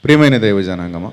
ప్రియమైన దైవజనాంగమా,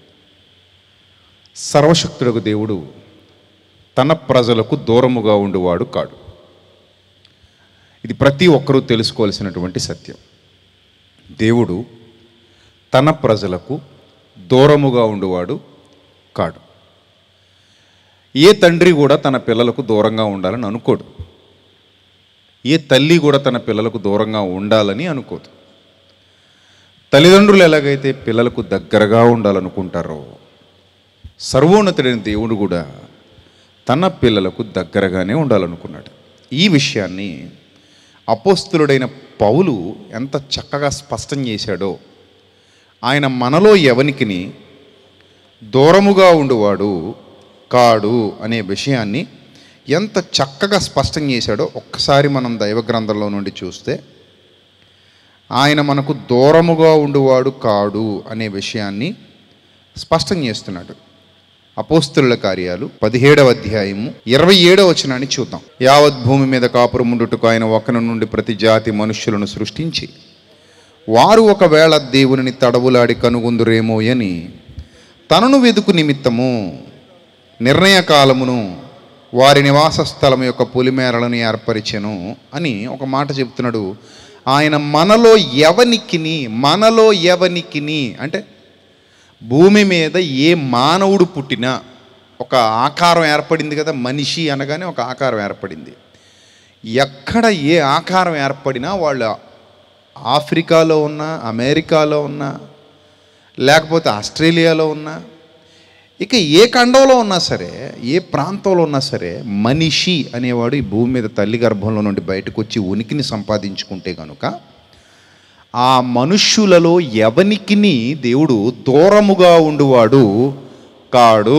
సర్వశక్తుడకు దేవుడు తన ప్రజలకు దూరముగా ఉండువాడు కాడు. ఇది ప్రతి ఒక్కరూ తెలుసుకోవాల్సినటువంటి సత్యం. దేవుడు తన ప్రజలకు దూరముగా ఉండువాడు కాడు. ఏ తండ్రి కూడా తన పిల్లలకు దూరంగా ఉండాలని అనుకోడు. ఏ తల్లి కూడా తన పిల్లలకు దూరంగా ఉండాలని అనుకోదు. తల్లిదండ్రులు ఎలాగైతే పిల్లలకు దగ్గరగా ఉండాలనుకుంటారో, సర్వోన్నతుడైన దేవుడు కూడా తన పిల్లలకు దగ్గరగానే ఉండాలనుకున్నాడు. ఈ విషయాన్ని అపోస్తులుడైన పౌలు ఎంత చక్కగా స్పష్టం చేశాడో, ఆయన మనలో ఎవనికిని దూరముగా ఉండువాడు కాడు అనే విషయాన్ని ఎంత చక్కగా స్పష్టం చేశాడో ఒక్కసారి మనం దైవ గ్రంథంలో నుండి చూస్తే, ఆయన మనకు దూరముగా ఉండువాడు కాడు అనే విషయాన్ని స్పష్టం చేస్తున్నాడు. అపోస్తుల కార్యాలు 17వ అధ్యాయము 27వ వచనాన్ని చూద్దాం. యావత్ భూమి మీద కాపురముండుటకు ఆయన ఒకరి నుండి ప్రతి జాతి మనుష్యులను సృష్టించి, వారు ఒకవేళ దేవునిని తడవులాడి కనుగొందురేమో అని తనను వెదుకు నిమిత్తము నిర్ణయ కాలమును వారి నివాస స్థలం యొక్క పొలిమేరలను ఏర్పరిచెను అని ఒక మాట చెప్తున్నాడు. ఆయన మనలో ఎవనికిని అంటే భూమి మీద ఏ మానవుడు పుట్టినా ఒక ఆకారం ఏర్పడింది కదా, మనిషి అనగానే ఒక ఆకారం ఏర్పడింది. ఎక్కడ ఏ ఆకారం ఏర్పడినా వాళ్ళు ఆఫ్రికాలో ఉన్నా, అమెరికాలో ఉన్నా, లేకపోతే ఆస్ట్రేలియాలో ఉన్నా, ఇక ఏ ఖండంలో ఉన్నా సరే, ఏ ప్రాంతంలో ఉన్నా సరే, మనిషి అనేవాడు ఈ భూమి మీద తల్లి గర్భంలో నుండి బయటకు వచ్చి ఉనికిని సంపాదించుకుంటే కనుక ఆ మనుష్యులలో ఎవనికిని దేవుడు దూరముగా ఉండువాడు కాడు.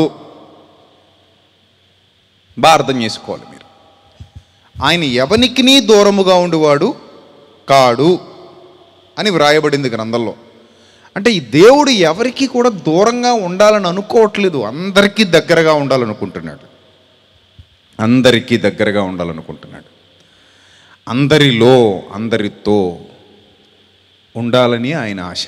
బాగా అర్థం చేసుకోవాలి మీరు. ఆయన ఎవనికిని దూరముగా ఉండువాడు కాడు అని వ్రాయబడింది గ్రంథంలో. అంటే ఈ దేవుడు ఎవరికి కూడా దూరంగా ఉండాలని అనుకోవట్లేదు, అందరికీ దగ్గరగా ఉండాలనుకుంటున్నాడు. అందరికీ దగ్గరగా ఉండాలనుకుంటున్నాడు. అందరిలో అందరితో ఉండాలని ఆయన ఆశ.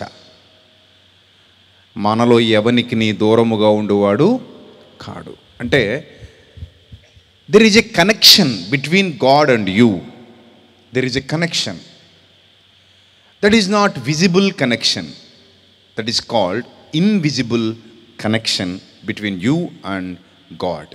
మనలో ఎవనికి నీ దూరముగా ఉండువాడు కాడు. అంటే there is a connection between God and you. There is a connection that is not visible connection. That is called invisible connection between you and God.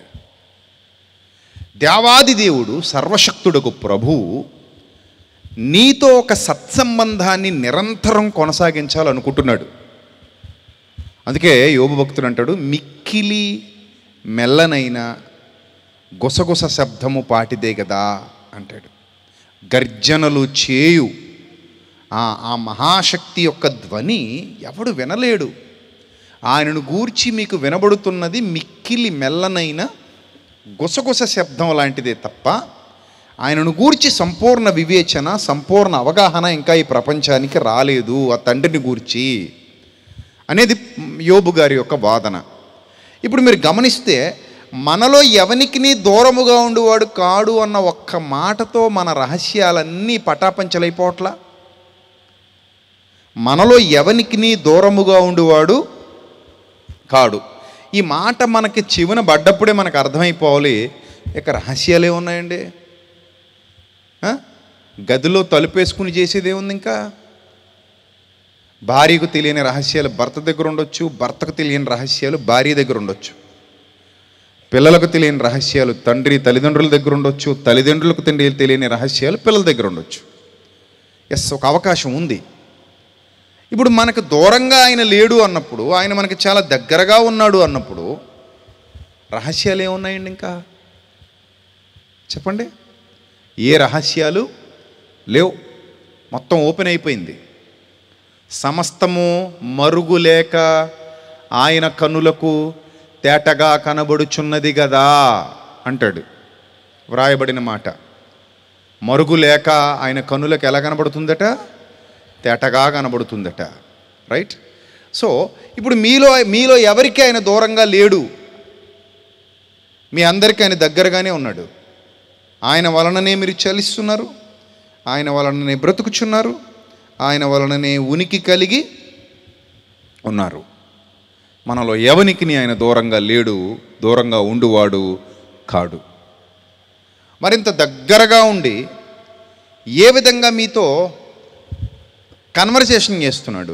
దేవాది దేవుడు సర్వశక్తుడకు ప్రభువు నీతో ఒక సత్సంబంధాన్ని నిరంతరం కొనసాగించాలనుకుంటున్నాడు. అందుకే యోబు భక్తుడు అంటాడు, మిక్కిలి మెల్లనైన గుసగుస శబ్దము పాటిదే కదా అంటాడు. గర్జనలు చేయు ఆ మహాశక్తి యొక్క ధ్వని ఎవడు వినలేడు. ఆయనను గూర్చి మీకు వినబడుతున్నది మిక్కిలి మెల్లనైన గుసగుస శబ్దం లాంటిదే తప్ప ఆయనను గూర్చి సంపూర్ణ వివేచన, సంపూర్ణ అవగాహన ఇంకా ఈ ప్రపంచానికి రాలేదు ఆ తండ్రిని గూర్చి అనేది యోబు గారి యొక్క వాదన. ఇప్పుడు మీరు గమనిస్తే మనలో ఎవనికి దూరముగా ఉండువాడు కాడు అన్న ఒక్క మాటతో మన రహస్యాలన్నీ పటాపంచలైపోవట్లా. మనలో ఎవనికి దూరముగా ఉండువాడు కాడు. ఈ మాట మనకి చెవిన పడ్డప్పుడే మనకు అర్థమైపోవాలి, ఇక రహస్యాలే ఉన్నాయండి. గదిలో తలుపేసుకుని చేసేది ఏముంది? ఇంకా భార్యకు తెలియని రహస్యాలు భర్త దగ్గర ఉండొచ్చు, భర్తకు తెలియని రహస్యాలు భార్య దగ్గర ఉండొచ్చు, పిల్లలకు తెలియని రహస్యాలు తల్లిదండ్రుల దగ్గర ఉండొచ్చు, తల్లిదండ్రులకు తెలియని రహస్యాలు పిల్లల దగ్గర ఉండొచ్చు. ఒక అవకాశం ఉంది. ఇప్పుడు మనకు దూరంగా ఆయన లేడు అన్నప్పుడు, ఆయన మనకి చాలా దగ్గరగా ఉన్నాడు అన్నప్పుడు రహస్యాలు ఏమున్నాయండి? ఇంకా చెప్పండి. ఏ రహస్యాలు లేవు, మొత్తం ఓపెన్ అయిపోయింది. సమస్తము మరుగులేక ఆయన కన్నులకు తేటగా కనబడుచున్నది కదా అంటాడు వ్రాయబడిన మాట. మరుగులేక ఆయన కన్నులకు ఎలా కనబడుతుందట? తేటగా కనబడుతుందట. రైట్? సో ఇప్పుడు మీలో ఎవరికి ఆయన దూరంగా లేడు, మీ అందరికీ ఆయన దగ్గరగానే ఉన్నాడు. ఆయన వలననే మీరు చలిస్తున్నారు, ఆయన వలననే బ్రతుకుచున్నారు, ఆయన వలననే ఉనికి కలిగి ఉన్నారు. మనలో ఎవనికి ఆయన దూరంగా లేడు, దూరంగా ఉండువాడు కాడు. మరింత దగ్గరగా ఉండి ఏ విధంగా మీతో కన్వర్సేషన్ చేస్తున్నాడు,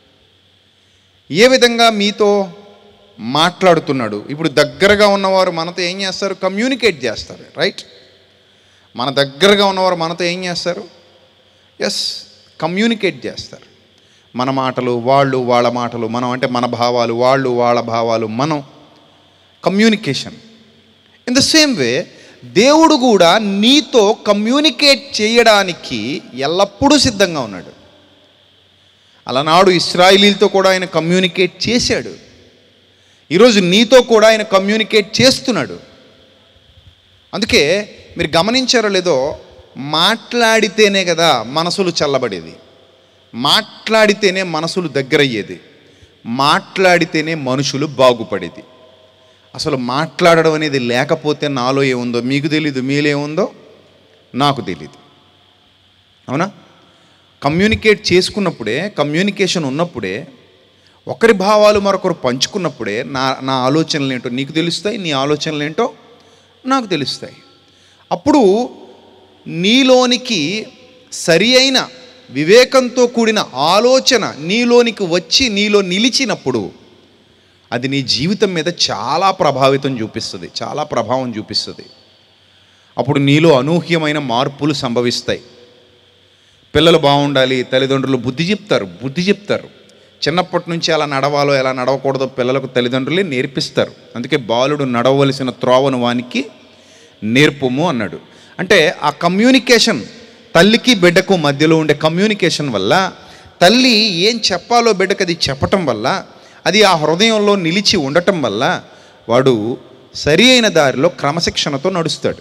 ఏ విధంగా మీతో మాట్లాడుతున్నాడు. ఇప్పుడు దగ్గరగా ఉన్నవారు మనతో ఏం చేస్తారు? కమ్యూనికేట్ చేస్తారు, రైట్? మన దగ్గరగా ఉన్నవారు మనతో ఏం చేస్తారు? ఎస్, కమ్యూనికేట్ చేస్తారు. మన మాటలు వాళ్ళు, వాళ్ళ మాటలు మనం, అంటే మన భావాలు వాళ్ళు, వాళ్ళ భావాలు మనం, communication. In the same way దేవుడు కూడా నీతో కమ్యూనికేట్ చేయడానికి ఎల్లప్పుడూ సిద్ధంగా ఉన్నాడు. అలనాడు ఇశ్రాయేలీలతో కూడా ఆయన కమ్యూనికేట్ చేశాడు. ఈరోజు నీతో కూడా ఆయన కమ్యూనికేట్ చేస్తున్నాడు. అందుకే మీరు గమనించారో లేదో, మాట్లాడితేనే కదా మనసులు చల్లబడేది, మాట్లాడితేనే మనసులు దగ్గరయ్యేది, మాట్లాడితేనే మనుషులు బాగుపడేది. అసలు మాట్లాడడం అనేది లేకపోతే నాలో ఏముందో మీకు తెలీదు, మీలో ఏముందో నాకు తెలీదు. అవునా? కమ్యూనికేట్ చేసుకున్నప్పుడే, కమ్యూనికేషన్ ఉన్నప్పుడే, ఒకరి భావాలు మరొకరు పంచుకున్నప్పుడే నా ఆలోచనలు ఏంటో నీకు తెలుస్తాయి, నీ ఆలోచనలు ఏంటో నాకు తెలుస్తాయి. అప్పుడు నీలోనికి సరి అయిన వివేకంతో కూడిన ఆలోచన నీలోనికి వచ్చి నీలో నిలిచినప్పుడు అది నీ జీవితం మీద చాలా ప్రభావితం చూపిస్తుంది, చాలా ప్రభావం చూపిస్తుంది. అప్పుడు నీలో అనూహ్యమైన మార్పులు సంభవిస్తాయి. పిల్లలు బాగుండాలి, తల్లిదండ్రులు బుద్ధి చెప్తారు. చిన్నప్పటి నుంచి ఎలా నడవాలో ఎలా నడవకూడదో పిల్లలకు తల్లిదండ్రులే నేర్పిస్తారు. అందుకే బాలుడు నడవవలసిన త్రోవను వానికి నేర్పుము అన్నాడు. అంటే ఆ కమ్యూనికేషన్, తల్లికి బిడ్డకు మధ్యలో ఉండే కమ్యూనికేషన్ వల్ల, తల్లి ఏం చెప్పాలో బిడ్డకు అది చెప్పటం వల్ల, అది ఆ హృదయంలో నిలిచి ఉండటం వల్ల వాడు సరి అయిన దారిలో క్రమశిక్షణతో నడుస్తాడు.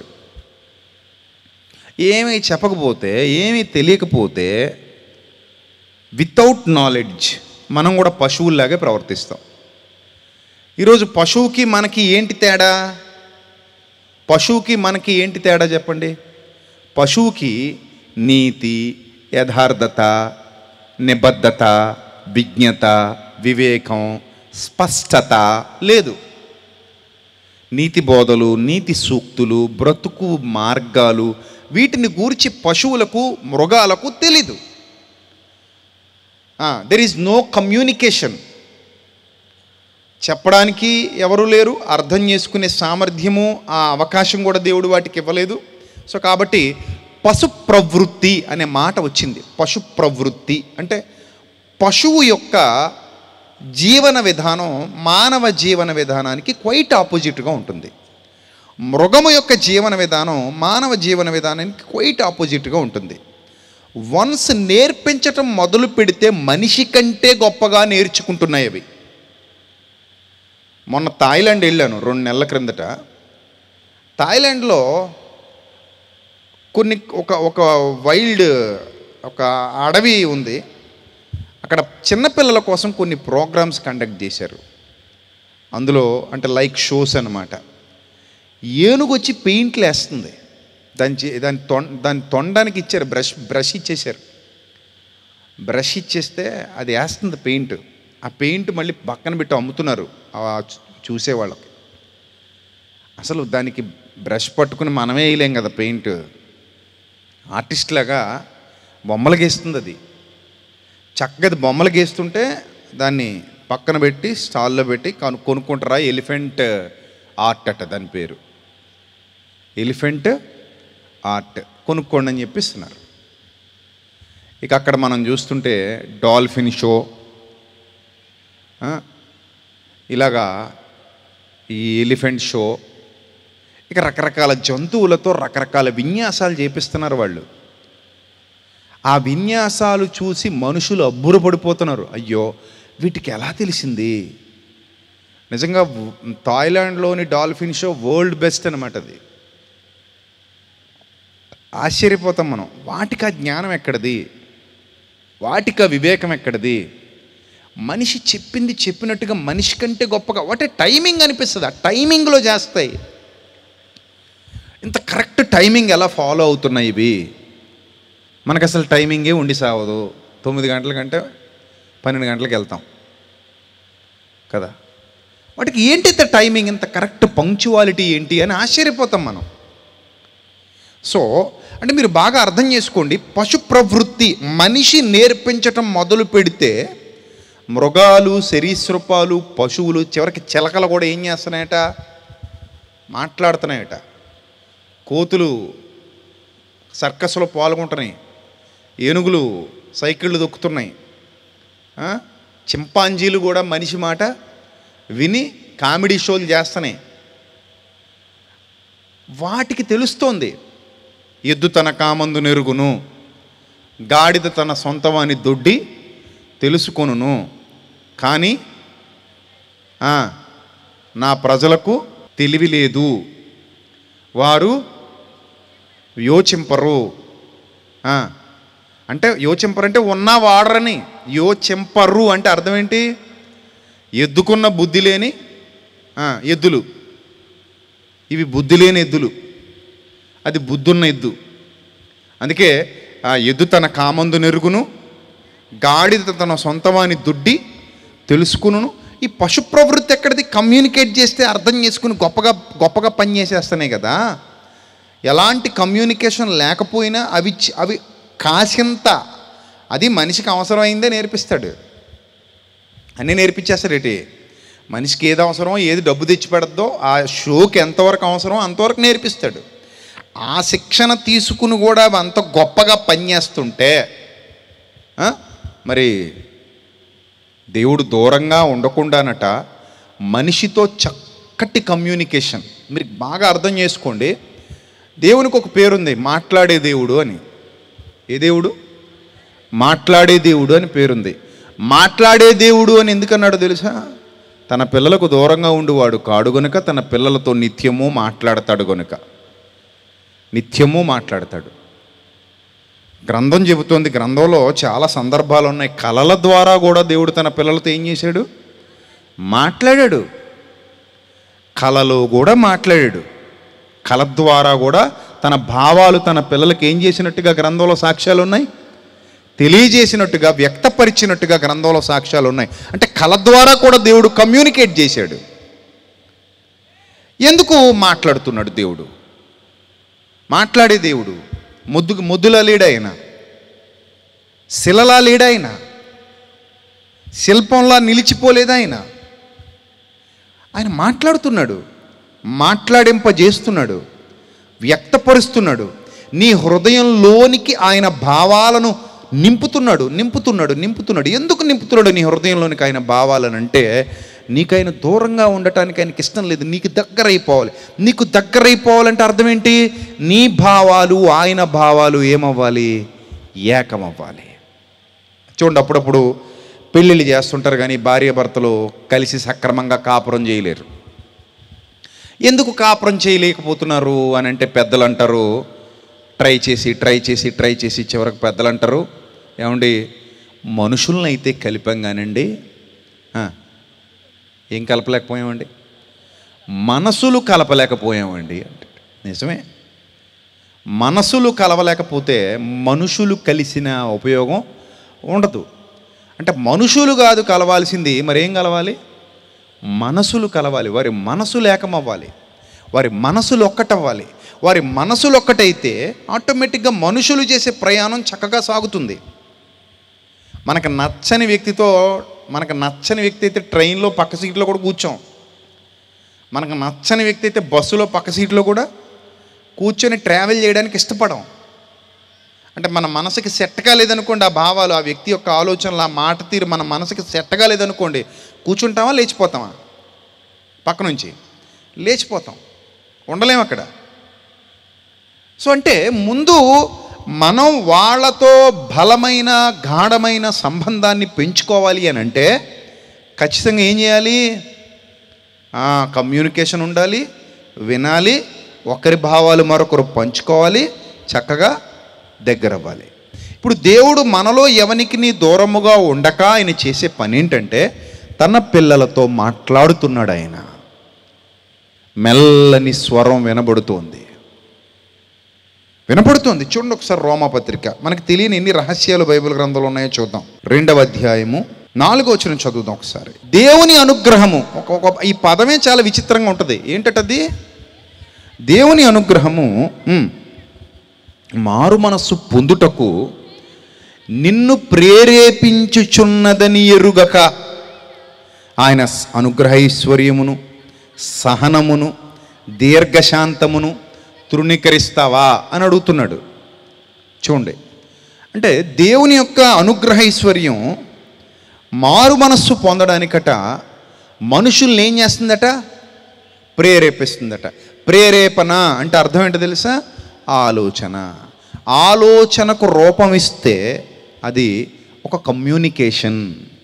ఏమీ చెప్పకపోతే, ఏమీ తెలియకపోతే, వితౌట్ నాలెడ్జ్ మనం కూడా పశువుల్లాగే ప్రవర్తిస్తాం. ఈరోజు పశువుకి మనకి ఏంటి తేడా? పశువుకి మనకి ఏంటి తేడా చెప్పండి? పశువుకి నీతి, యథార్థత, నిబద్ధత, విజ్ఞత, వివేకం, స్పష్టత లేదు. నీతి బోధలు, నీతి సూక్తులు, బ్రతుకు మార్గాలు, వీటిని గూర్చి పశువులకు, మృగాలకు తెలీదు. There is no communication. చెప్పడానికి ఎవరు లేరు, అర్థం చేసుకునే సామర్థ్యము, ఆ అవకాశం కూడా దేవుడు వాటికి ఇవ్వలేదు. సో కాబట్టి పశు ప్రవృత్తి అనే మాట వచ్చింది. పశు ప్రవృత్తి అంటే పశువు యొక్క జీవన విధానం మానవ జీవన విధానానికి క్వైట్ ఆపోజిట్గా ఉంటుంది. మృగము యొక్క జీవన విధానం మానవ జీవన విధానానికి క్వైట్ ఆపోజిట్గా ఉంటుంది. వన్స్ నేర్పించటం మొదలు పెడితే మనిషి కంటే గొప్పగా నేర్చుకుంటున్నాయి అవి. మొన్న థాయిలాండ్ వెళ్ళాను 2 నెలల క్రిందట. థాయిలాండ్లో ఒక వైల్డ్, ఒక అడవి ఉంది. అక్కడ చిన్నపిల్లల కోసం కొన్ని ప్రోగ్రామ్స్ కండక్ట్ చేశారు. అందులో అంటే లైక్ షోస్ అన్నమాట. ఏనుగు వచ్చి పెయింట్లు వేస్తుంది. దాని తొండానికి ఇచ్చారు, బ్రష్ ఇచ్చేశారు. బ్రష్ ఇచ్చేస్తే అది వేస్తుంది పెయింట్. ఆ పెయింట్ మళ్ళీ పక్కన పెట్టి అమ్ముతున్నారు చూసేవాళ్ళకి. అసలు దానికి బ్రష్ పట్టుకుని మనమే వేయలేం కదా పెయింట్. ఆర్టిస్ట్ లాగా బొమ్మలు గీస్తుంది అది. చక్కగా బొమ్మలు గీస్తుంటే దాన్ని పక్కన పెట్టి స్టాల్లో పెట్టి కొనుక్కుంటారా. ఎలిఫెంట్ ఆర్ట్ అట దాని పేరు, ఎలిఫెంట్ ఆర్ట్, కొనుక్కోండి అని చెప్పిస్తున్నారు. ఇక అక్కడ మనం చూస్తుంటే డాల్ఫిన్ షో, ఇలాగా ఈ ఎలిఫెంట్ షో, ఇక రకరకాల జంతువులతో రకరకాల విన్యాసాలు చేపిస్తున్నారు వాళ్ళు. ఆ విన్యాసాలు చూసి మనుషులు అబ్బురపడిపోతున్నారు. అయ్యో వీటికి ఎలా తెలిసింది? నిజంగా థాయిలాండ్లోని డాల్ఫిన్ షో వరల్డ్ బెస్ట్ అనమాట. అది ఆశ్చర్యపోతాం మనం. వాటికి ఆ జ్ఞానం ఎక్కడిది? వాటికి ఆ వివేకం ఎక్కడిది? మనిషి చెప్పింది చెప్పినట్టుగా మనిషి కంటే గొప్పగా వాటి టైమింగ్ అనిపిస్తుంది. ఆ టైమింగ్లో చేస్తాయి. ఇంత కరెక్ట్ టైమింగ్ ఎలా ఫాలో అవుతున్నాయి ఇవి? మనకు అసలు టైమింగే ఉండి సావదు. 9 గంటల కంటే 12 గంటలకు వెళ్తాం. కదా. వాటికి ఏంటి ఇంత టైమింగ్, ఇంత కరెక్ట్ పంక్చువాలిటీ ఏంటి అని ఆశ్చర్యపోతాం మనం. సో అంటే మీరు బాగా అర్థం చేసుకోండి, పశు ప్రవృత్తి మనిషి నేర్పించటం మొదలు పెడితే మృగాలు, సరీసృపాలు, పశువులు, చివరికి చిలకలు కూడా ఏం చేస్తున్నాయట, మాట్లాడుతున్నాయట. కోతులు సర్కస్లో పాల్గొంటున్నాయి, ఏనుగులు సైకిళ్ళు దొక్కుతున్నాయి, చింపాంజీలు కూడా మనిషి మాట విని కామెడీ షోలు చేస్తున్నాయి. వాటికి తెలుస్తోంది, ఎద్దు తన కామందు నెరుగును, గాడిద తన సొంతవాని దొడ్డి తెలుసుకొనును, కానీ నా ప్రజలకు తెలివి లేదు, వారు యోచింపరు. అంటే యోచింపరు అంటే ఉన్నా వాడరని, యోచింపరు అంటే అర్థం ఏంటి, ఎద్దుకున్న బుద్ధి లేని ఎద్దులు, ఇవి బుద్ధి లేని ఎద్దులు, అది బుద్ధున్న ఎద్దు. అందుకే ఎద్దు తన కామందు నెరుగును, గాడిద తన సొంతవాని దుడ్డి తెలుసుకును. ఈ పశు ప్రవృత్తి ఎక్కడిది, కమ్యూనికేట్ చేస్తే అర్థం చేసుకుని గొప్పగా పనిచేసేస్తున్నాయి కదా. ఎలాంటి కమ్యూనికేషన్ లేకపోయినా అవి కాసింత అది మనిషికి అవసరమైందే నేర్పిస్తాడు, అన్నీ నేర్పించేస్తాడేటి. మనిషికి ఏది అవసరమో, ఏది డబ్బు తెచ్చి పెడద్దో, ఆ షోకి ఎంతవరకు అవసరమో అంతవరకు నేర్పిస్తాడు. ఆ శిక్షణ తీసుకుని కూడా అంత గొప్పగా పనిచేస్తుంటే మరి దేవుడు దూరంగా ఉండకుండానట మనిషితో చక్కటి కమ్యూనికేషన్. మీరు బాగా అర్థం చేసుకోండి, దేవునికి ఒక పేరుంది, మాట్లాడే దేవుడు అని. ఏ దేవుడు? మాట్లాడే దేవుడు అని పేరుంది. మాట్లాడే దేవుడు అని ఎందుకన్నాడు తెలుసా? తన పిల్లలకు దూరంగా ఉండువాడు కాడు గనుక తన పిల్లలతో నిత్యము మాట్లాడతాడు గనుక. నిత్యము మాట్లాడతాడు. గ్రంథం చెబుతోంది, గ్రంథంలో చాలా సందర్భాలు ఉన్నాయి, కళల ద్వారా కూడా దేవుడు తన పిల్లలతో ఏం చేశాడు, మాట్లాడాడు. కళలో కూడా మాట్లాడాడు, కళ ద్వారా కూడా తన భావాలు తన పిల్లలకి ఏం చేసినట్టుగా గ్రంథంలో సాక్ష్యాలు ఉన్నాయి, తెలియజేసినట్టుగా, వ్యక్తపరిచినట్టుగా గ్రంథంలో సాక్ష్యాలు ఉన్నాయి. అంటే కళ ద్వారా కూడా దేవుడు కమ్యూనికేట్ చేశాడు. ఎందుకు మాట్లాడుతున్నాడు దేవుడు? మాట్లాడే దేవుడు. ముద్దులా లేడాయన, శిలలా లేడాయన, శిల్పంలా నిలిచిపోలేదాయన. ఆయన మాట్లాడుతున్నాడు, మాట్లాడింపజేస్తున్నాడు, వ్యక్తపరుస్తున్నాడు. నీ హృదయంలోనికి ఆయన భావాలను నింపుతున్నాడు. ఎందుకు నింపుతున్నాడు నీ హృదయంలోనికి ఆయన భావాలనంటే, నీకైనా దూరంగా ఉండటానికి ఆయనకి ఇష్టం లేదు, నీకు దగ్గర అయిపోవాలి. నీకు దగ్గర అయిపోవాలంటే అర్థం ఏంటి? నీ భావాలు ఆయన భావాలు ఏమవ్వాలి? ఏకమవ్వాలి. చూడండి, అప్పుడప్పుడు పెళ్ళిళ్ళు చేస్తుంటారు కానీ భార్యాభర్తలు కలిసి సక్రమంగా కాపురం చేయలేరు. ఎందుకు కాపురం చేయలేకపోతున్నారు అని అంటే పెద్దలు అంటారు, ట్రై చేసి చివరికి పెద్దలు అంటారు, ఏమండి మనుషులను అయితే కలిపాం కానండి, ఏం కలపలేకపోయామండి, మనసులు కలపలేకపోయామండి అంటే. నిజమే, మనసులు కలవలేకపోతే మనుషులు కలిసిన ఉపయోగం ఉండదు. అంటే మనుషులు కాదు కలవాల్సింది, మరేం కలవాలి? మనసులు కలవాలి. వారి మనసులు ఏకమవ్వాలి, వారి మనసులు ఒక్కటవ్వాలి. వారి మనసులు ఒక్కటైతే ఆటోమేటిక్గా మనుషులు చేసే ప్రయాణం చక్కగా సాగుతుంది. మనకు నచ్చని వ్యక్తి అయితే ట్రైన్లో పక్క సీట్లో కూడా కూర్చోం. మనకు నచ్చని వ్యక్తి అయితే బస్సులో పక్క సీట్లో కూడా కూర్చొని ట్రావెల్ చేయడానికి ఇష్టపడం. అంటే మన మనసుకి సెట్ కాలేదనుకోండి, ఆ భావాలు, ఆ వ్యక్తి యొక్క ఆలోచనలు, ఆ మాట తీరు మన మనసుకి సెట్ కాలేదనుకోండి, కూర్చుంటామా లేచిపోతామా? పక్క నుంచి లేచిపోతాం, ఉండలేం అక్కడ. సో అంటే ముందు మనం వాళ్ళతో బలమైన గాఢమైన సంబంధాన్ని పెంచుకోవాలి అని అంటే ఖచ్చితంగా ఏం చేయాలి? కమ్యూనికేషన్ ఉండాలి, వినాలి, ఒకరి భావాలు మరొకరు పంచుకోవాలి, చక్కగా దగ్గర అవ్వాలి. ఇప్పుడు దేవుడు మనలో ఎవనికి నీ దూరముగా ఉండక ఆయన చేసే పని ఏంటంటే తన పిల్లలతో మాట్లాడుతున్నాడు. ఆయన మెల్లని స్వరం వినబడుతోంది. చూడండి ఒకసారి రోమాపత్రిక. మనకు తెలియని ఎన్ని రహస్యాలు బైబిల్ గ్రంథంలో ఉన్నాయో చూద్దాం. 2వ అధ్యాయము 4వ వచనం చదువుదాం ఒకసారి. దేవుని అనుగ్రహము, ఈ పదమే చాలా విచిత్రంగా ఉంటుంది. ఏంటది? దేవుని అనుగ్రహము మారు మనస్సు పొందుటకు నిన్ను ప్రేరేపించుచున్నదని ఎరుగక ఆయన అనుగ్రహైశ్వర్యమును, సహనమును, దీర్ఘశాంతమును తృణీకరిస్తావా అని అడుగుతున్నాడు. చూడండి, అంటే దేవుని యొక్క అనుగ్రహైశ్వర్యం మారు మనస్సు పొందడానికట మనుషుల్ని ఏం చేస్తుందట? ప్రేరేపిస్తుందట. ప్రేరేపణ అంటే అర్థం ఏంటో తెలుసా? ఆలోచన. ఆలోచనకు రూపం ఇస్తే అది ఒక కమ్యూనికేషన్,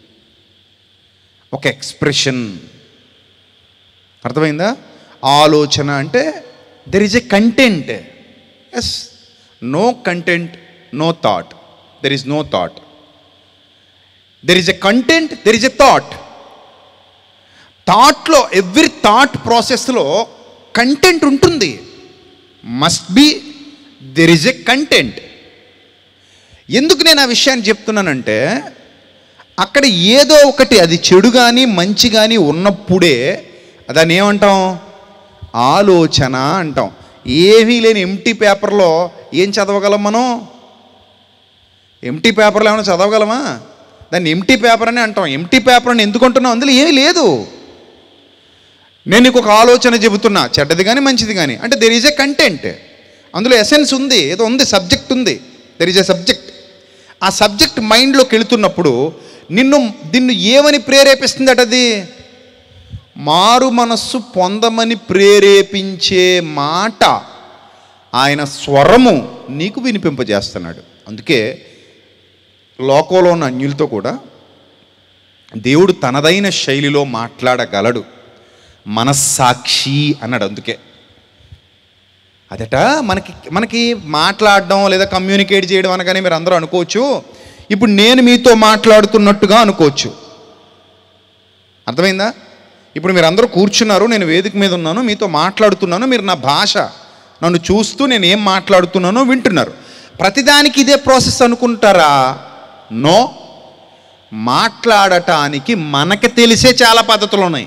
ఒక ఎక్స్ప్రెషన్. అర్థమైందా? ఆలోచన అంటే there is a content. Yes, no content, no thought. There is no thought. There is a content, there is a thought. థాట్లో, ఎవ్రీ థాట్ ప్రాసెస్లో కంటెంట్ ఉంటుంది. Must be there is a content. ఎందుకు నేను ఆ విషయాన్ని చెప్తున్నానంటే, అక్కడ ఏదో ఒకటి, అది చెడు కానీ మంచి కానీ ఉన్నప్పుడే దాన్ని ఏమంటాం? ఆలోచన అంటాం. ఏమీ లేని ఎంటీ పేపర్లో ఏం చదవగలం మనం? ఎంటీ పేపర్లో ఏమైనా చదవగలమా? దాన్ని ఎంటీ పేపర్ అని అంటాం. ఎంటీ పేపర్ అని ఎందుకు అంటున్నాం? అందులో ఏమీ లేదు. నేను నీకు ఒక ఆలోచన చెబుతున్నా, చెడ్డది కానీ మంచిది కానీ, అంటే దెర్ ఈజ్ ఎ కంటెంట్. అందులో ఎసెన్స్ ఉంది, ఏదో ఉంది, సబ్జెక్ట్ ఉంది. There is a subject. ఆ సబ్జెక్ట్ మైండ్లోకి వెళుతున్నప్పుడు నిన్ను ఏమని ప్రేరేపిస్తుందట? అది మారు మనస్సు పొందమని ప్రేరేపించే మాట, ఆయన స్వరము నీకు వినిపింపజేస్తున్నాడు. అందుకే లోకంలో ఉన్న అన్యులతో కూడా దేవుడు తనదైన శైలిలో మాట్లాడగలడు. మనస్సాక్షి అన్నాడు. అందుకే అదట మనకి మాట్లాడడం లేదా కమ్యూనికేట్ చేయడం అనగానే మీరు అందరూ అనుకోవచ్చు, ఇప్పుడు నేను మీతో మాట్లాడుతున్నట్టుగా అనుకోవచ్చు. అర్థమైందా? ఇప్పుడు మీరు అందరూ కూర్చున్నారు, నేను వేదిక మీద ఉన్నాను, మీతో మాట్లాడుతున్నాను, మీరు నా భాష నన్ను చూస్తూ నేను ఏం మాట్లాడుతున్నానో వింటున్నారు. ప్రతిదానికి ఇదే ప్రాసెస్ అనుకుంటారా? నో. మాట్లాడటానికి మనకి తెలిసే చాలా పద్ధతులు ఉన్నాయి.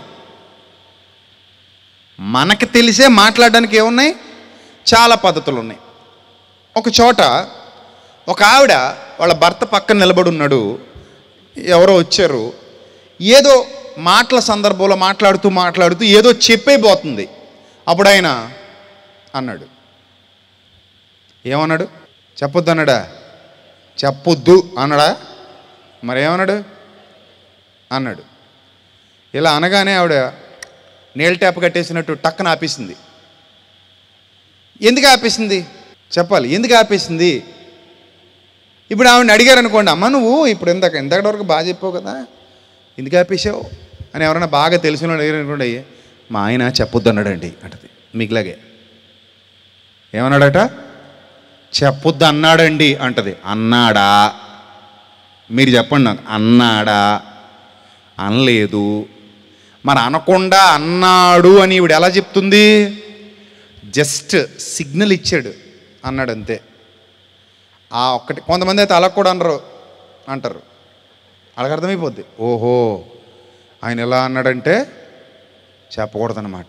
మనకి తెలిసే మాట్లాడడానికి ఏమున్నాయి? చాలా పద్ధతులు ఉన్నాయి. ఒక చోట ఒక ఆవిడ వాళ్ళ భర్త పక్కన నిలబడి ఉన్నాడు. ఎవరో వచ్చారు, ఏదో మాటల సందర్భంలో మాట్లాడుతూ ఏదో చెప్పైపోతుంది. అప్పుడు ఆయన అన్నాడు, ఏమన్నాడు? చెప్పొద్దు అన్నాడా? చెప్పొద్దు అన్నాడా? మరేమన్నాడు? అన్నాడు. ఇలా అనగానే ఆవిడ నీళ్ళ ట్యాప్ కట్టేసినట్టు టక్కన ఆపేసింది. ఎందుకు ఆపేసింది? చెప్పాలి, ఎందుకు ఆపేసింది? ఇప్పుడు ఆవిడని అడిగారు అనుకోండి, అమ్మ నువ్వు ఇప్పుడు ఇంతకటి వరకు బాగా చెప్పావు కదా, ఎందుకు ఆపేసావు అని ఎవరైనా బాగా తెలిసిన అడిగారు అనుకోండి, మా ఆయన చెప్పొద్దు అన్నాడండి అంటది. మీకులాగే ఏమన్నాడట? చెప్పొద్దు అన్నాడండి అంటది. అన్నాడా? మీరు చెప్పండి నాకు, అన్నాడా? అనలేదు. మరి అనకుండా అన్నాడు అని ఇవిడ ఎలా చెప్తుంది? జస్ట్ సిగ్నల్ ఇచ్చాడు, అన్నాడు అంతే. ఆ ఒక్కటి. కొంతమంది అయితే అలా కూడా అంటారు. వాళ్ళకి అర్థమైపోద్ది, ఓహో ఆయన ఎలా అన్నాడంటే చెప్పకూడదన్నమాట.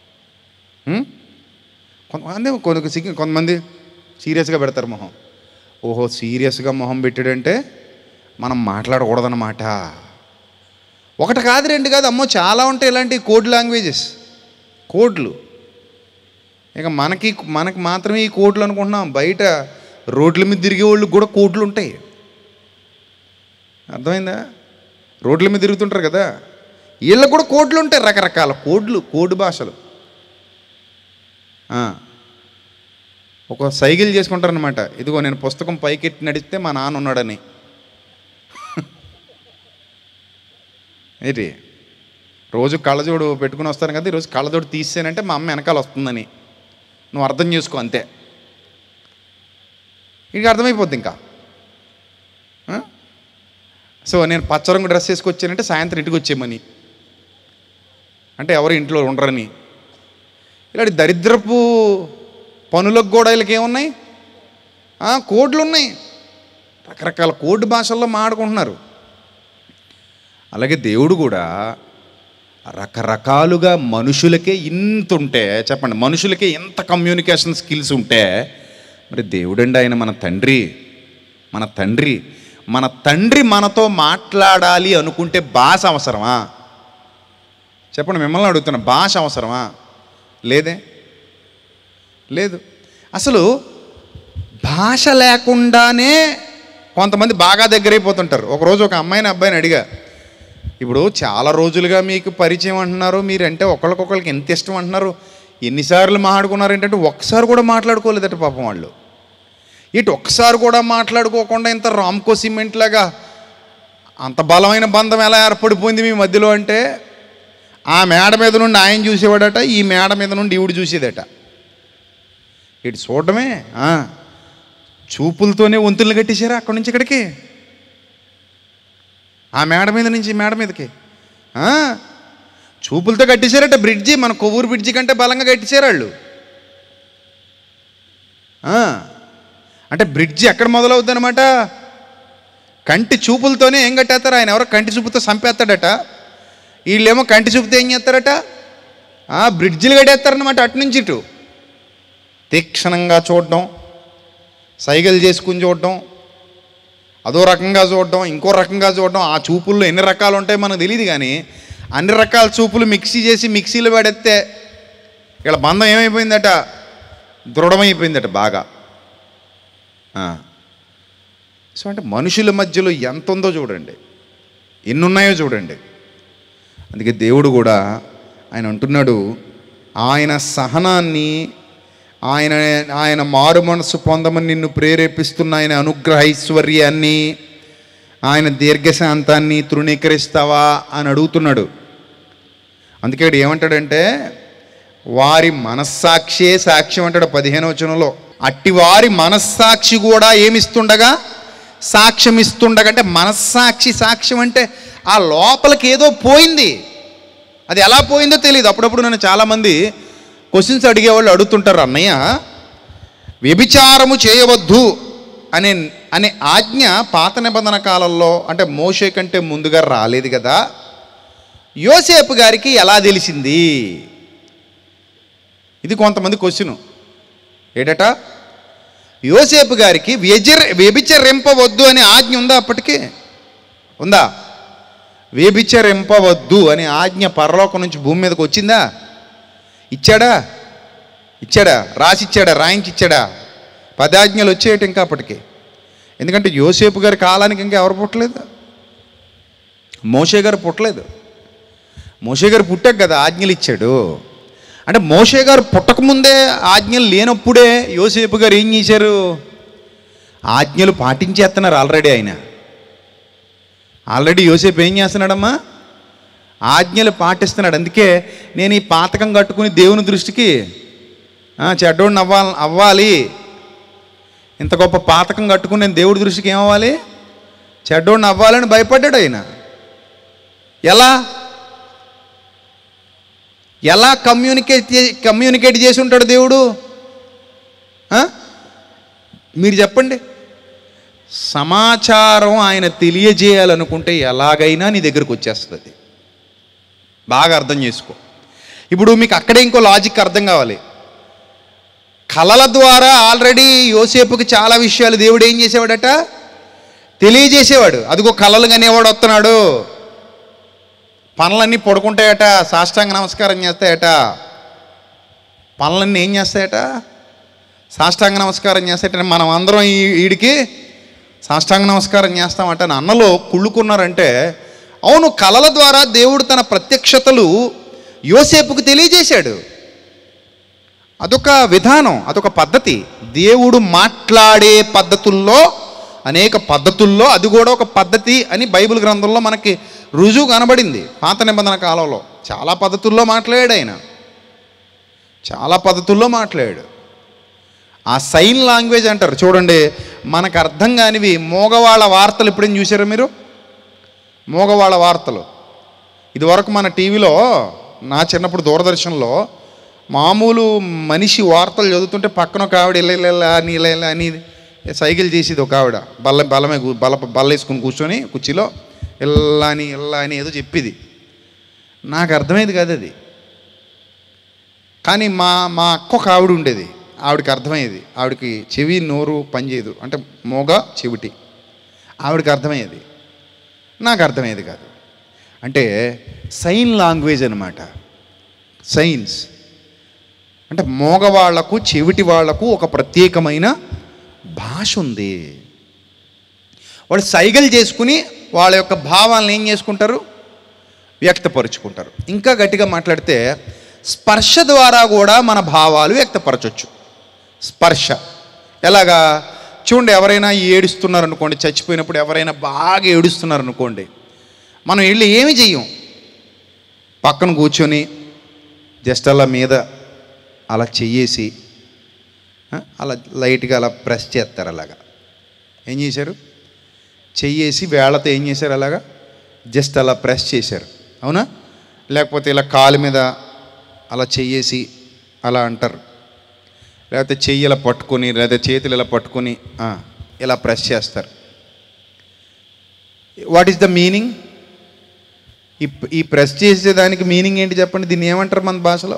కొంతమంది సీరియస్గా పెడతారు మొహం. ఓహో సీరియస్గా మొహం పెట్టాడంటే మనం మాట్లాడకూడదన్నమాట. ఒకటి కాదు, రెండు కాదు, అమ్మో చాలా ఉంటాయి ఇలాంటి కోడ్ లాంగ్వేజెస్, కోడ్లు. ఇక మనకి మాత్రమే ఈ కోడ్లు అనుకుంటున్నాం. బయట రోడ్ల మీద తిరిగే వాళ్ళకి కూడా కోడ్లు ఉంటాయి. అర్థమైందా? రోడ్ల మీద తిరుగుతుంటారు కదా, వీళ్ళకి కూడా కోడ్లు ఉంటాయి, రకరకాల కోడ్ భాషలు. ఒక సైకిల్ చేసుకుంటారనమాట. ఇదిగో నేను పుస్తకం పైకెట్టి నడిస్తే మా నాన్న ఉన్నాడని. ఏంటి రోజు కళ్ళజోడు పెట్టుకుని వస్తాను కదా, ఈరోజు కళ్ళజోడు తీసేనంటే మా అమ్మ వెనకాల వస్తుందని నువ్వు అర్థం చేసుకో అంతే. ఇంక అర్థమైపోద్ది ఇంకా. సో నేను పచ్చ రంగు డ్రెస్ వేసుకొచ్చానంటే సాయంత్రం ఇంటికి వచ్చేయమని, అంటే ఎవరు ఇంట్లో ఉండరని. ఇలాంటి దరిద్రపు పనులకు కూడా వీళ్ళకి ఏమున్నాయి? కోడ్లు ఉన్నాయి. రకరకాల కోడ్ భాషల్లో మాట్లాడుకుంటున్నారు. అలాగే దేవుడు కూడా రకరకాలుగా మనుషులకే ఇంత ఉంటే, చెప్పండి, మనుషులకే ఎంత కమ్యూనికేషన్ స్కిల్స్ ఉంటే, మరి దేవుడండి ఆయన మన తండ్రి మనతో మాట్లాడాలి అనుకుంటే భాష అవసరమా? చెప్పండి, మిమ్మల్ని అడుగుతున్నా, భాష అవసరమా? లేదు. అసలు భాష లేకుండానే కొంతమంది బాగా దగ్గరైపోతుంటారు. ఒకరోజు ఒక అబ్బాయిని అడిగా, ఇప్పుడు చాలా రోజులుగా మీకు పరిచయం అంటున్నారు, మీరంటే ఒకళ్ళకొకళ్ళకి ఎంత ఇష్టం అంటున్నారు, ఎన్నిసార్లు మాట్లాడుకున్నారు ఏంటంటే ఒక్కసారి కూడా మాట్లాడుకోలేదట పాపం వాళ్ళు. ఒక్కసారి కూడా మాట్లాడుకోకుండా ఇంత రామ్కో సిమెంట్ లాగా అంత బలమైన బంధం ఎలా ఏర్పడిపోయింది మీ మధ్యలో అంటే, ఆ మేడ మీద నుండి ఆయన చూసేవాడట, ఈ మేడ మీద నుండి ఈవిడ చూసేదట. చూడటమే, చూపులతోనే వంతులు కట్టేశారా అక్కడి నుంచి ఇక్కడికి, ఆ మేడ మీద నుంచి మేడ మీదకి చూపులతో కట్టేశారట. బ్రిడ్జి మన కొవ్వూరు బ్రిడ్జి కంటే బలంగా కట్టేశారు వాళ్ళు. అంటే బ్రిడ్జి ఎక్కడ మొదలవుద్ది అనమాట, కంటి చూపులతోనే ఏం కట్టేస్తారు. ఆయన ఎవరో కంటి చూపుతో చంపేస్తాడట, వీళ్ళేమో కంటి చూపుతో ఏం చేస్తారట, బ్రిడ్జిలు కట్టేస్తారనమాట. అటు నుంచి ఇటు తీక్షణంగా చూడడం, సైగలు చేసుకుని చూడడం, అదో రకంగా చూడడం, ఇంకో రకంగా చూడడం. ఆ చూపుల్లో ఎన్ని రకాలు ఉంటాయో మనకు తెలియదు, కానీ అన్ని రకాల చూపులు మిక్సీ చేసి మిక్సీలో పడేస్తే ఇక్కడ బంధం ఏమైపోయిందట, దృఢమైపోయిందట బాగా. సో అంటే మనుషుల మధ్యలో ఎంత ఉందో చూడండి, ఎన్ని ఉన్నాయో చూడండి. అందుకే దేవుడు కూడా ఆయన అంటున్నాడు, ఆయన సహనాన్ని, ఆయన మారు మనసు పొందమని నిన్ను ప్రేరేపిస్తున్న ఆయన అనుగ్రహ ఐశ్వర్యాన్ని, ఆయన దీర్ఘశాంతాన్ని తృణీకరిస్తావా అని అడుగుతున్నాడు. అందుకే ఇక్కడ ఏమంటాడంటే, వారి మనస్సాక్షే సాక్ష్యం అంటాడు 15వ వచనంలో. అట్టి వారి మనస్సాక్షి కూడా ఏమిస్తుండగా, సాక్ష్యం ఇస్తుండగా. అంటే మనస్సాక్షి సాక్ష్యం అంటే ఆ లోపలికి ఏదో పోయింది, అది ఎలా పోయిందో తెలియదు. అప్పుడప్పుడు నన్ను చాలామంది క్వశ్చన్స్ అడిగేవాళ్ళు అడుగుతుంటారు, అన్నయ్య వ్యభిచారము చేయవద్దు అనే ఆజ్ఞ పాత నిబంధన కాలంలో అంటే మోషే కంటే ముందుగా రాలేదు కదా, యోసేపు గారికి ఎలా తెలిసింది? ఇది కొంతమంది క్వశ్చను. ఏటట, యోసేపు గారికి వ్యభిచరింపవద్దు అనే ఆజ్ఞ ఉందా? అప్పటికి ఉందా? వ్యభిచరింపవద్దు అనే ఆజ్ఞ పరలోకం నుంచి భూమి మీదకి వచ్చిందా? ఇచ్చాడా? రాసిచ్చాడా? రాయించిచ్చాడా? 10 ఆజ్ఞలు వచ్చేయటం ఇంకా అప్పటికి. ఎందుకంటే యోసేపు గారి కాలానికి ఇంకా ఎవరు పుట్టలేదు, మోషే గారు పుట్టలేదు. మోషే గారు పుట్టాక కదా ఆజ్ఞలు ఇచ్చాడు. అంటే మోషే గారు పుట్టకముందే ఆజ్ఞలు లేనప్పుడే యోసేపు గారు ఏం చేశారు? ఆజ్ఞలు పాటించేస్తున్నారు ఆల్రెడీ యోసేపు ఏం చేస్తున్నాడమ్మా? ఆజ్ఞలు పాటిస్తున్నాడు. అందుకే నేను ఈ పాతకం కట్టుకుని దేవుని దృష్టికి చెడ్డోడిని అవ్వాలి, ఇంత గొప్ప పాతకం కట్టుకుని నేను దేవుడి దృష్టికి ఏమవ్వాలి, చెడ్డోడిని అవ్వాలని భయపడ్డాడు ఆయన. ఎలా కమ్యూనికేట్ చేసి ఉంటాడు దేవుడు? మీరు చెప్పండి. సమాచారం ఆయన తెలియజేయాలనుకుంటే ఎలాగైనా నీ దగ్గరకు వచ్చేస్తుంది. బాగా అర్థం చేసుకో. ఇప్పుడు మీకు అక్కడే ఇంకో లాజిక్ అర్థం కావాలి. కళల ద్వారా ఆల్రెడీ యోసేపుకి చాలా విషయాలు దేవుడు ఏం చేసేవాడట, తెలియజేసేవాడు. అదిగో కళలు కనేవాడు వస్తున్నాడు, పనులన్నీ పడుకుంటాయట, సాష్టాంగ నమస్కారం చేస్తాయట. పనులన్నీ ఏం చేస్తాయట, సాష్టాంగ నమస్కారం చేస్తాయట. మనం అందరం వీడికి సాష్టాంగ నమస్కారం చేస్తామట. అన్నలో కుళ్ళుకున్నారంటే, అవును, కళల ద్వారా దేవుడు తన ప్రత్యక్షతలు యోసేపుకు తెలియజేశాడు. అదొక విధానం, అదొక పద్ధతి. దేవుడు మాట్లాడే పద్ధతుల్లో అనేక పద్ధతుల్లో అది కూడా ఒక పద్ధతి అని బైబిల్ గ్రంథంలో మనకి రుజువు కనబడింది. పాత నిబంధన కాలంలో చాలా పద్ధతుల్లో మాట్లాడాడు ఆయన, చాలా పద్ధతుల్లో మాట్లాడాడు. ఆ సైన్ లాంగ్వేజ్ అంటారు చూడండి, మనకు అర్థం కానివి మోగవాళ్ళ వార్తలు ఎప్పుడైనా చూసారా మీరు? మోగవాళ్ళ వార్తలు ఇదివరకు మన టీవీలో, నా చిన్నప్పుడు దూరదర్శన్లో మామూలు మనిషి వార్తలు చదువుతుంటే పక్కన ఒక ఆవిడ ఇలా అని సైకిల్ చేసేది. ఒక ఆవిడ బల్ల వేసుకుని కూర్చొని కుర్చీలో ఇల్లా అని ఏదో చెప్పేది. నాకు అర్థమైంది కాదు అది. కానీ మా అక్క ఒక ఆవిడ ఉండేది, ఆవిడకి అర్థమయ్యేది. ఆవిడకి చెవి నోరు పనిచేయదు, అంటే మోగ చెవిటి. ఆవిడకి అర్థమయ్యేది, నాకు అర్థమయ్యేది కాదు. అంటే సైన్ లాంగ్వేజ్ అనమాట. సైన్స్ అంటే మోగవాళ్లకు చెవిటి వాళ్లకు ఒక ప్రత్యేకమైన భాష ఉంది. వాళ్ళు సైగలు చేసుకుని వాళ్ళ యొక్క భావాలను ఏం చేసుకుంటారు, వ్యక్తపరుచుకుంటారు. ఇంకా గట్టిగా మాట్లాడితే స్పర్శ ద్వారా కూడా మన భావాలు వ్యక్తపరచవచ్చు. స్పర్శ ఎలాగా చూడండి, ఎవరైనా ఏడుస్తున్నారనుకోండి, చచ్చిపోయినప్పుడు ఎవరైనా బాగా ఏడుస్తున్నారనుకోండి, మనం వెళ్ళి ఏమి చెయ్యం, పక్కన కూర్చొని జస్ట్ అలా మీద అలా చెయ్యేసి అలా లైట్గా అలా ప్రెస్ చేస్తారు. అలాగా ఏం చేశారు, చెయ్యేసి వేళ్ళతో ఏం చేశారు, అలాగా జస్ట్ అలా ప్రెస్ చేశారు, అవునా? లేకపోతే ఇలా కాలు మీద అలా చెయ్యేసి అలా అంటారు, లేకపోతే చెయ్యి ఇలా పట్టుకొని, లేదా చేతులు ఇలా పట్టుకొని ఇలా ప్రెస్ చేస్తారు. What is the meaning? ఈ ప్రెస్ చేసేదానికి మీనింగ్ ఏంటి చెప్పండి? దీన్ని ఏమంటారు మన భాషలో?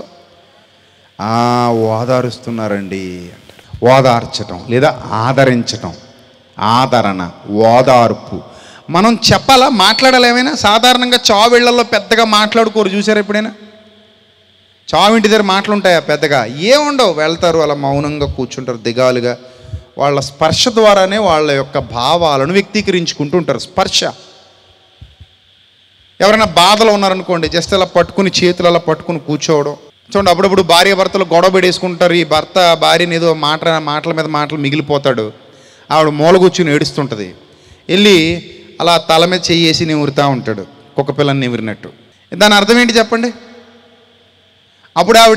ఓదారుస్తున్నారండి అంటారు. ఓదార్చటం లేదా ఆదరించటం, ఆదరణ, ఓదార్పు. మనం చెప్పాలా, మాట్లాడాలి ఏమైనా? సాధారణంగా చావిళ్లలో పెద్దగా మాట్లాడుకోరు, చూసారు ఎప్పుడైనా? చావింటి దగ్గర మాటలుంటాయా పెద్దగా? ఏముండవు, వెళ్తారు అలా మౌనంగా కూర్చుంటారు, దిగాలుగా. వాళ్ళ స్పర్శ ద్వారానే వాళ్ళ యొక్క భావాలను వ్యక్తీకరించుకుంటూ ఉంటారు. స్పర్శ. ఎవరైనా బాధలో ఉన్నారనుకోండి, జస్ట్ అలా పట్టుకుని చేతులు అలా పట్టుకుని కూర్చోవడం. చూడండి, అప్పుడప్పుడు భార్య భర్తలు గొడవ పెడేసుకుంటారు. ఈ భర్త భార్యని ఏదో మాటల మీద మాటలు మిగిలిపోతాడు, ఆవిడ మూల కూర్చుని ఏడుస్తుంటుంది. వెళ్ళి అలా తల మీద చెయ్యేసి నిమురుతూ ఉంటాడు, కుక్క పిల్లని నిమిరినట్టు. దాని అర్థం ఏంటి చెప్పండి? అప్పుడు ఆవిడ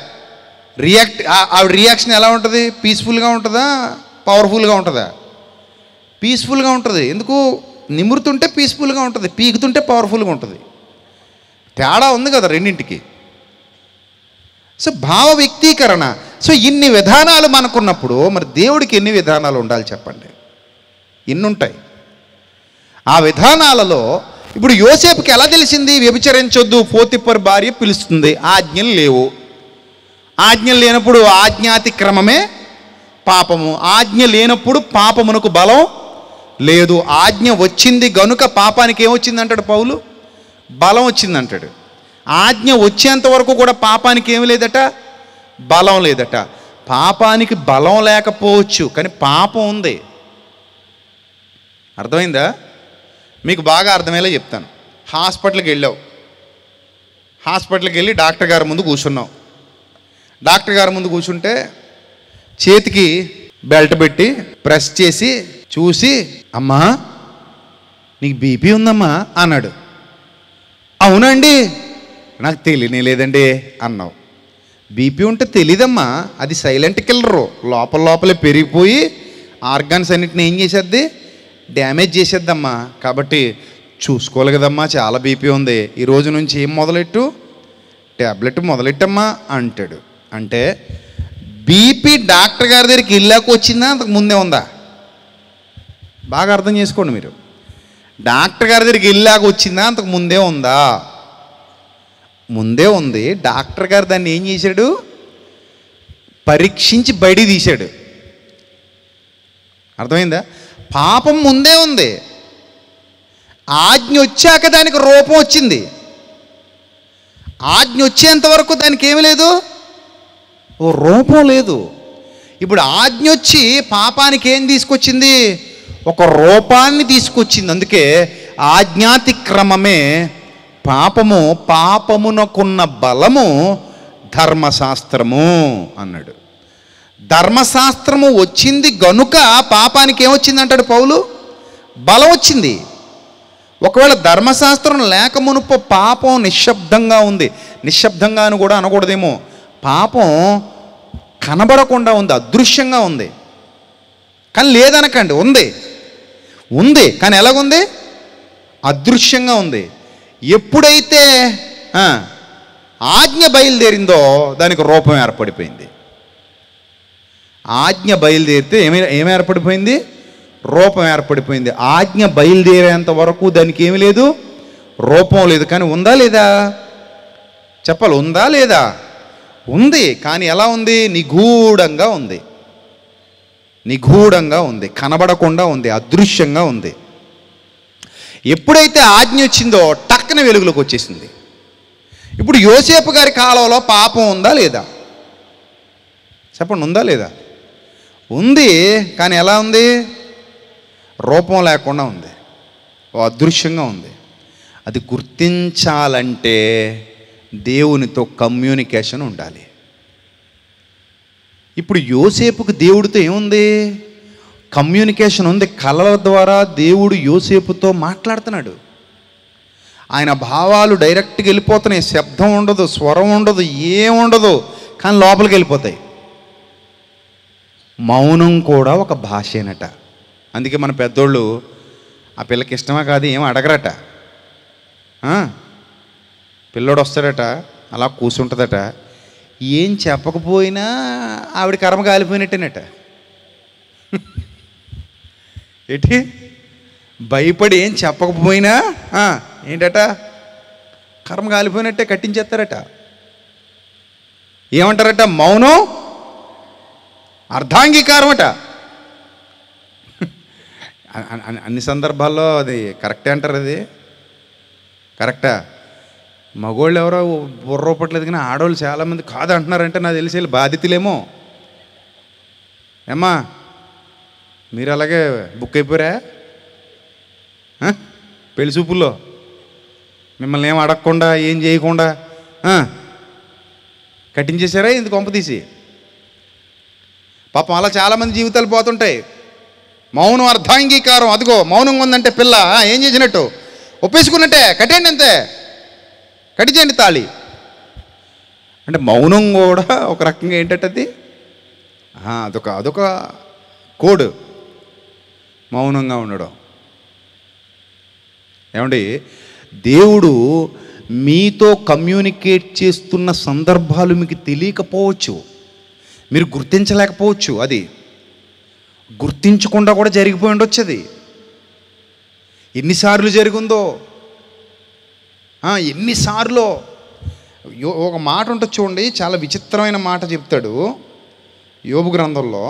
రియాక్షన్ ఎలా ఉంటుంది? పీస్ఫుల్గా ఉంటుందా, పవర్ఫుల్గా ఉంటుందా? పీస్ఫుల్గా ఉంటుంది. ఎందుకు? నిమురుతుంటే పీస్ఫుల్గా ఉంటుంది, పీకుతుంటే పవర్ఫుల్గా ఉంటుంది. తేడా ఉంది కదా రెండింటికి. సో భావ వ్యక్తీకరణ. సో ఇన్ని విధానాలు మనకున్నప్పుడు మరి దేవుడికి ఎన్ని విధానాలు ఉండాలి చెప్పండి? ఎన్ని ఉంటాయి? ఆ విధానాలలో ఇప్పుడు యోసేపుకి ఎలా తెలిసింది వ్యభిచరించొద్దు, పోతిఫర్ భార్య పిలుస్తుంది, ఆజ్ఞలు లేవు. ఆజ్ఞలు లేనప్పుడు ఆజ్ఞాతిక్రమమే పాపము. ఆజ్ఞ లేనప్పుడు పాపమునకు బలం లేదు. ఆజ్ఞ వచ్చింది గనుక పాపానికి ఏమొచ్చింది అంటాడు పౌలు? బలం వచ్చిందంటాడు. ఆజ్ఞ వచ్చేంత వరకు కూడా పాపానికి ఏమి లేదట, బలం లేదట. పాపానికి బలం లేకపోవచ్చు, కానీ పాపం ఉంది. అర్థమైందా? మీకు బాగా అర్థమయ్యేలా చెప్తాను. హాస్పిటల్కి వెళ్ళావు, హాస్పిటల్కి వెళ్ళి డాక్టర్ గారి ముందు కూర్చున్నావు. డాక్టర్ గారి ముందు కూర్చుంటే చేతికి బెల్ట్ పెట్టి ప్రెస్ చేసి చూసి, అమ్మా నీకు బీపీ ఉందమ్మా అన్నాడు. అవునండి, నాకు తెలియలేదండి అన్నావు. బీపీ ఉంటే తెలీదమ్మా, అది సైలెంట్ కిల్లరు, లోపలే పెరిగిపోయి ఆర్గాన్స్ అన్నిటిని ఏం చేసేద్ది, డ్యామేజ్ చేసేద్దమ్మా. కాబట్టి చూసుకోవాలి కదమ్మా, చాలా బీపీ ఉంది, ఈ రోజు నుంచి ఏం మొదలెట్టు, ట్యాబ్లెట్ మొదలెట్టమ్మా అంటాడు. అంటే బీపీ డాక్టర్ గారి దగ్గరికి ఇల్లాకు వచ్చిందా, అంతకు ముందే ఉందా? బాగా అర్థం చేసుకోండి మీరు. డాక్టర్ గారి దగ్గరికి ఇల్లాకు వచ్చిందా, అంతకు ముందే ఉందా? ముందే ఉంది. డాక్టర్ గారు దాన్ని ఏం చేశాడు, పరీక్షించి బయటికి తీశాడు. అర్థమైందా? పాపం ముందే ఉంది, ఆజ్ఞ వచ్చాక దానికి రూపం వచ్చింది. ఆజ్ఞ వచ్చేంత వరకు దానికి ఏమీ లేదు, ఓ రూపం లేదు. ఇప్పుడు ఆజ్ఞ వచ్చి పాపానికి ఏం తీసుకొచ్చింది, ఒక రూపాన్ని తీసుకొచ్చింది. అందుకే ఆజ్ఞాతిక్రమమే పాపము, పాపమునకున్న బలము ధర్మశాస్త్రము అన్నాడు. ధర్మశాస్త్రము వచ్చింది గనుక పాపానికి ఏమొచ్చింది అంటాడు పౌలు, బలం వచ్చింది. ఒకవేళ ధర్మశాస్త్రం లేక మునుపు పాపం నిశ్శబ్దంగా ఉంది. నిశ్శబ్దంగా అని కూడా అనకూడదేమో, పాపం కనబడకుండా ఉంది, అదృశ్యంగా ఉంది. కానీ లేదనకండి, ఉంది కానీ ఎలాగుంది, అదృశ్యంగా ఉంది. ఎప్పుడైతే ఆజ్ఞ బయలుదేరిందో దానికి రూపం ఏర్పడిపోయింది. ఆజ్ఞ బయలుదేరితే ఏమి ఏర్పడిపోయింది, రూపం ఏర్పడిపోయింది. ఆజ్ఞ బయలుదేరేంత వరకు దానికి ఏమి లేదు, రూపం లేదు. కానీ ఉందా లేదా చెప్పాలి, ఉందా లేదా? ఉంది. కానీ ఎలా ఉంది? నిగూఢంగా ఉంది, నిగూఢంగా ఉంది, కనబడకుండా ఉంది, అదృశ్యంగా ఉంది. ఎప్పుడైతే ఆజ్ఞ వచ్చిందో టక్కన వెలుగులోకి వచ్చేసింది. ఇప్పుడు యోసేపు గారి కాలంలో పాపం ఉందా లేదా చెప్పండి, ఉందా లేదా? ఉంది. కానీ ఎలా ఉంది? రూపం లేకుండా ఉంది, అదృశ్యంగా ఉంది. అది గుర్తించాలంటే దేవునితో కమ్యూనికేషన్ ఉండాలి. ఇప్పుడు యోసేపుకు దేవుడితో ఏముంది? కమ్యూనికేషన్ ఉంది. కళల ద్వారా దేవుడు యోసేపుతో మాట్లాడుతున్నాడు. ఆయన భావాలు డైరెక్ట్గా వెళ్ళిపోతున్నాయి. శబ్దం ఉండదు, స్వరం ఉండదు, ఏముండదు, కానీ లోపలికి వెళ్ళిపోతాయి. మౌనం కూడా ఒక భాషేనట. అందుకే మన పెద్దోళ్ళు ఆ పిల్లకి ఇష్టమా కాదు ఏం అడగరట. పిల్లోడు వస్తాడట, అలా కూర్చుంటుందట, ఏం చెప్పకపోయినా ఆవిడ కర్మ కాలిపోయినట్టేనట. ఏంటి? భయపడి ఏం చెప్పకపోయినా ఏంటట, కర్మ కాలిపోయినట్టే కట్టించేస్తారట. ఏమంటారట? మౌనం అర్ధాంగీకారమట. అన్ని సందర్భాల్లో అది కరెక్టే అంటారు. అది కరెక్టా? మగోళ్ళు ఎవరో బుర్రపట్లేదు, కానీ ఆడవాళ్ళు చాలామంది కాదు అంటున్నారంటే నాకు తెలిసి వీళ్ళు బాధితులేమో. ఏమ్మా మీరు అలాగే బుక్ అయిపోయారా పెళ్లి చూపుల్లో? మిమ్మల్ని ఏం అడగకుండా ఏం చేయకుండా కట్టించేశారా ఇందుకు కొంప తీసి? పాపం అలా చాలామంది జీవితాలు పోతుంటాయి. మౌనం అర్ధాంగీకారం. అదిగో మౌనంగా ఉందంటే పిల్ల ఏం చేసినట్టు? ఒప్పేసుకున్నట్టే, కట్టేయండి, అంతే, కట్టించండి తాళి. అంటే మౌనం కూడా ఒక రకంగా ఏంటంటే అదొక కోడ్, మౌనంగా ఉండడం. ఏమండి, దేవుడు మీతో కమ్యూనికేట్ చేస్తున్న సందర్భాలు మీకు తెలియకపోవచ్చు, మీరు గుర్తించలేకపోవచ్చు. అది గుర్తించకుండా కూడా జరిగిపోయి ఉండొచ్చు. అది ఎన్నిసార్లు జరిగిందో, ఎన్నిసార్లు. ఒక మాట ఉంటుంది చూడండి, చాలా విచిత్రమైన మాట చెప్తాడు యోబు గ్రంథంలో.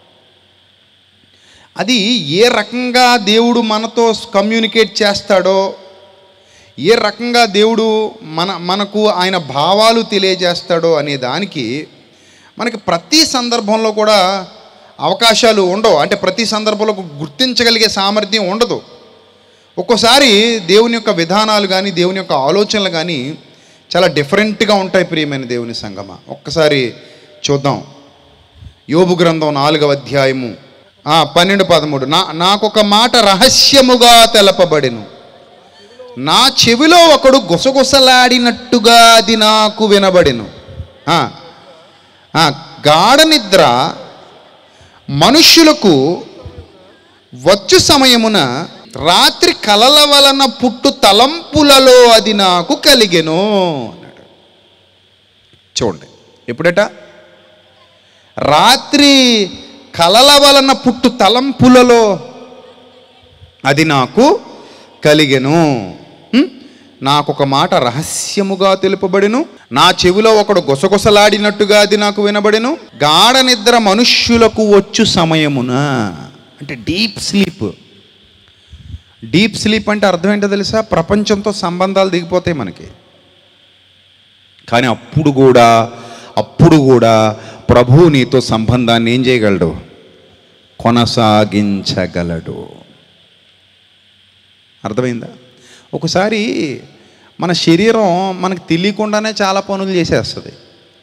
అది ఏ రకంగా దేవుడు మనతో కమ్యూనికేట్ చేస్తాడో, ఏ రకంగా దేవుడు మనకు ఆయన భావాలు తెలియజేస్తాడో అనే దానికి మనకి ప్రతి సందర్భంలో కూడా అవకాశాలు ఉండవు. అంటే ప్రతి సందర్భంలో గుర్తించగలిగే సామర్థ్యం ఉండదు. ఒక్కోసారి దేవుని యొక్క విధానాలు కానీ దేవుని యొక్క ఆలోచనలు కానీ చాలా డిఫరెంట్గా ఉంటాయి. ప్రియమైన దేవుని సంగమా, ఒక్కసారి చూద్దాం. యోబు గ్రంథం 4వ అధ్యాయము 12-13. నాకొక మాట రహస్యముగా తెలపబడెను, నా చెవిలో ఒకడు గుసగుసలాడినట్టుగా అది నాకు వినబడెను. గాఢ నిద్ర మనుష్యులకు వచ్చు సమయమున రాత్రి కలల వలన పుట్టు తలంపులలో అది నాకు కలిగెను అన్నాడు. చూడండి, ఎప్పుడట? రాత్రి కలల వలన పుట్టు తలంపులలో అది నాకు కలిగెను. నాకొక మాట రహస్యముగా తెలుపబడెను, నా చెవిలో ఒకడు గుసగుసలాడినట్టుగా అది నాకు వినబడెను. గాఢ నిద్ర మనుష్యులకు వచ్చు సమయమున, అంటే డీప్ స్లీప్. డీప్ స్లీప్ అంటే అర్థం ఏంటో తెలుసా? ప్రపంచంతో సంబంధాలు దిగిపోతాయి మనకి. కానీ అప్పుడు కూడా ప్రభువు నీతో సంబంధాన్ని ఏం చేయగలడు? కొనసాగించగలడు. అర్థమైందా? ఒకసారి మన శరీరం మనకు తెలియకుండానే చాలా పనులు చేసేస్తుంది.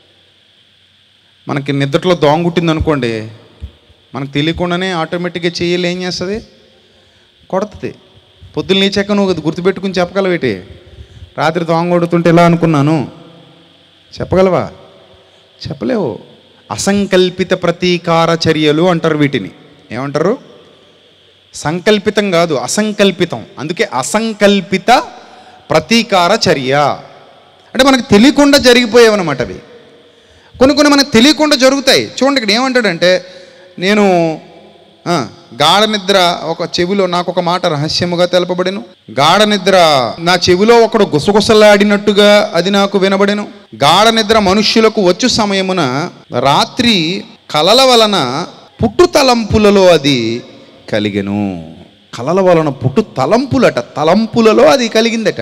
మనకి నిద్రలో దోమ కుట్టింది అనుకోండి, మనకు తెలియకుండానే ఆటోమేటిక్గా చెయ్యాలి ఏం చేస్తుంది? కొడుతుంది. పొద్దున్న లేచాక నువ్వు గుర్తుపెట్టుకుని చెప్పగలవేటి? రాత్రి దోమ కొడుతుంటే ఎలా అనుకున్నాను చెప్పగలవా? చెప్పలేవు. అసంకల్పిత ప్రతీకార చర్యలు అంటారు వీటిని. ఏమంటారు? సంకల్పితం కాదు, అసంకల్పితం. అందుకే అసంకల్పిత ప్రతీకార చర్య అంటే మనకు తెలియకుండా జరిగిపోయేవన్నమాట. అవి కొన్ని మనకు తెలియకుండా జరుగుతాయి. చూడండి, ఇక్కడ ఏమంటాడంటే, నేను గాఢ నిద్ర ఒక చెవిలో నాకు ఒక మాట రహస్యముగా తెలపబడెను. గాఢ నిద్ర నా చెవిలో ఒకడు గుసగుసలాడినట్టుగా అది నాకు వినబడెను. గాఢ నిద్ర మనుష్యులకు వచ్చు సమయమున రాత్రి కలల వలన పుట్టు తలంపులలో అది కలిగెను. కలల వలన పుట్టు తలంపులట, తలంపులలో అది కలిగిందట.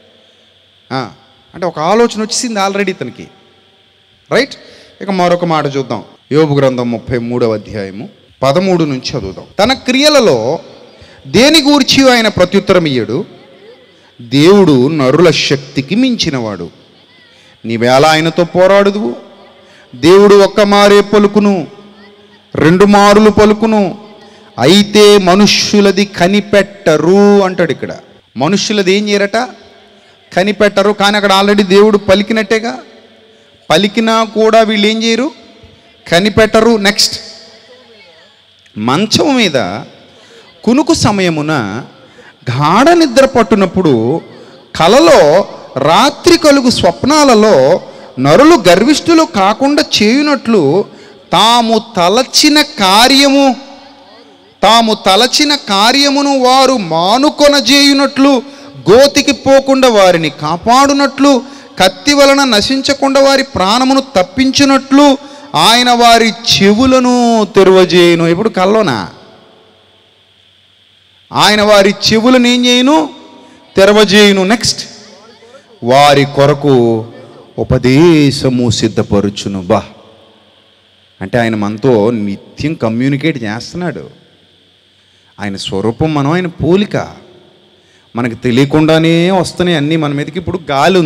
అంటే ఒక ఆలోచన వచ్చింది ఆల్రెడీ తనకి, రైట్. ఇక మరొక మాట చూద్దాం. యోబు గ్రంథం 33వ అధ్యాయము 13 నుంచి చదువుదాం. తన క్రియలలో దేని గూర్చి ఆయన ప్రత్యుత్తరం ఇయ్యడు. దేవుడు నరుల శక్తికి మించినవాడు. నీవేళ ఆయనతో పోరాడుదువు. దేవుడు ఒక్క మారే పలుకును, 2 మారులు పలుకును, అయితే మనుష్యులది కనిపెట్టరు అంటాడు. ఇక్కడ మనుష్యులది ఏం చేయరట, కనిపెట్టరు. కానీ అక్కడ ఆల్రెడీ దేవుడు పలికినట్టేగా. పలికినా కూడా వీళ్ళు ఏం చేయరు, కనిపెట్టరు. నెక్స్ట్, మంచం మీద కునుకు సమయమున గాఢ నిద్ర పట్టునప్పుడు కలలో రాత్రి కలుగు స్వప్నాలలో నరులు గర్విష్ఠులు కాకుండా చేయునట్లు తాము తలచిన కార్యమును వారు మానుకొనజేయునట్లు, గోతికి పోకుండా వారిని కాపాడునట్లు, కత్తి వలన నశించకుండా వారి ప్రాణమును తప్పించినట్లు ఆయన వారి చెవులను తెరవజేయును. ఇప్పుడు కల్లోనా ఆయన వారి చెవులను ఏం చేయను, తెరవజేయును. నెక్స్ట్, వారి కొరకు ఉపదేశము సిద్ధపరుచును. అంటే ఆయన మనతో నిత్యం కమ్యూనికేట్ చేస్తున్నాడు. ఆయన స్వరూపం మనం, ఆయన పోలిక. మనకు తెలియకుండానే వస్తున్నాయి అన్నీ మన మీదకి. ఇప్పుడు గాలి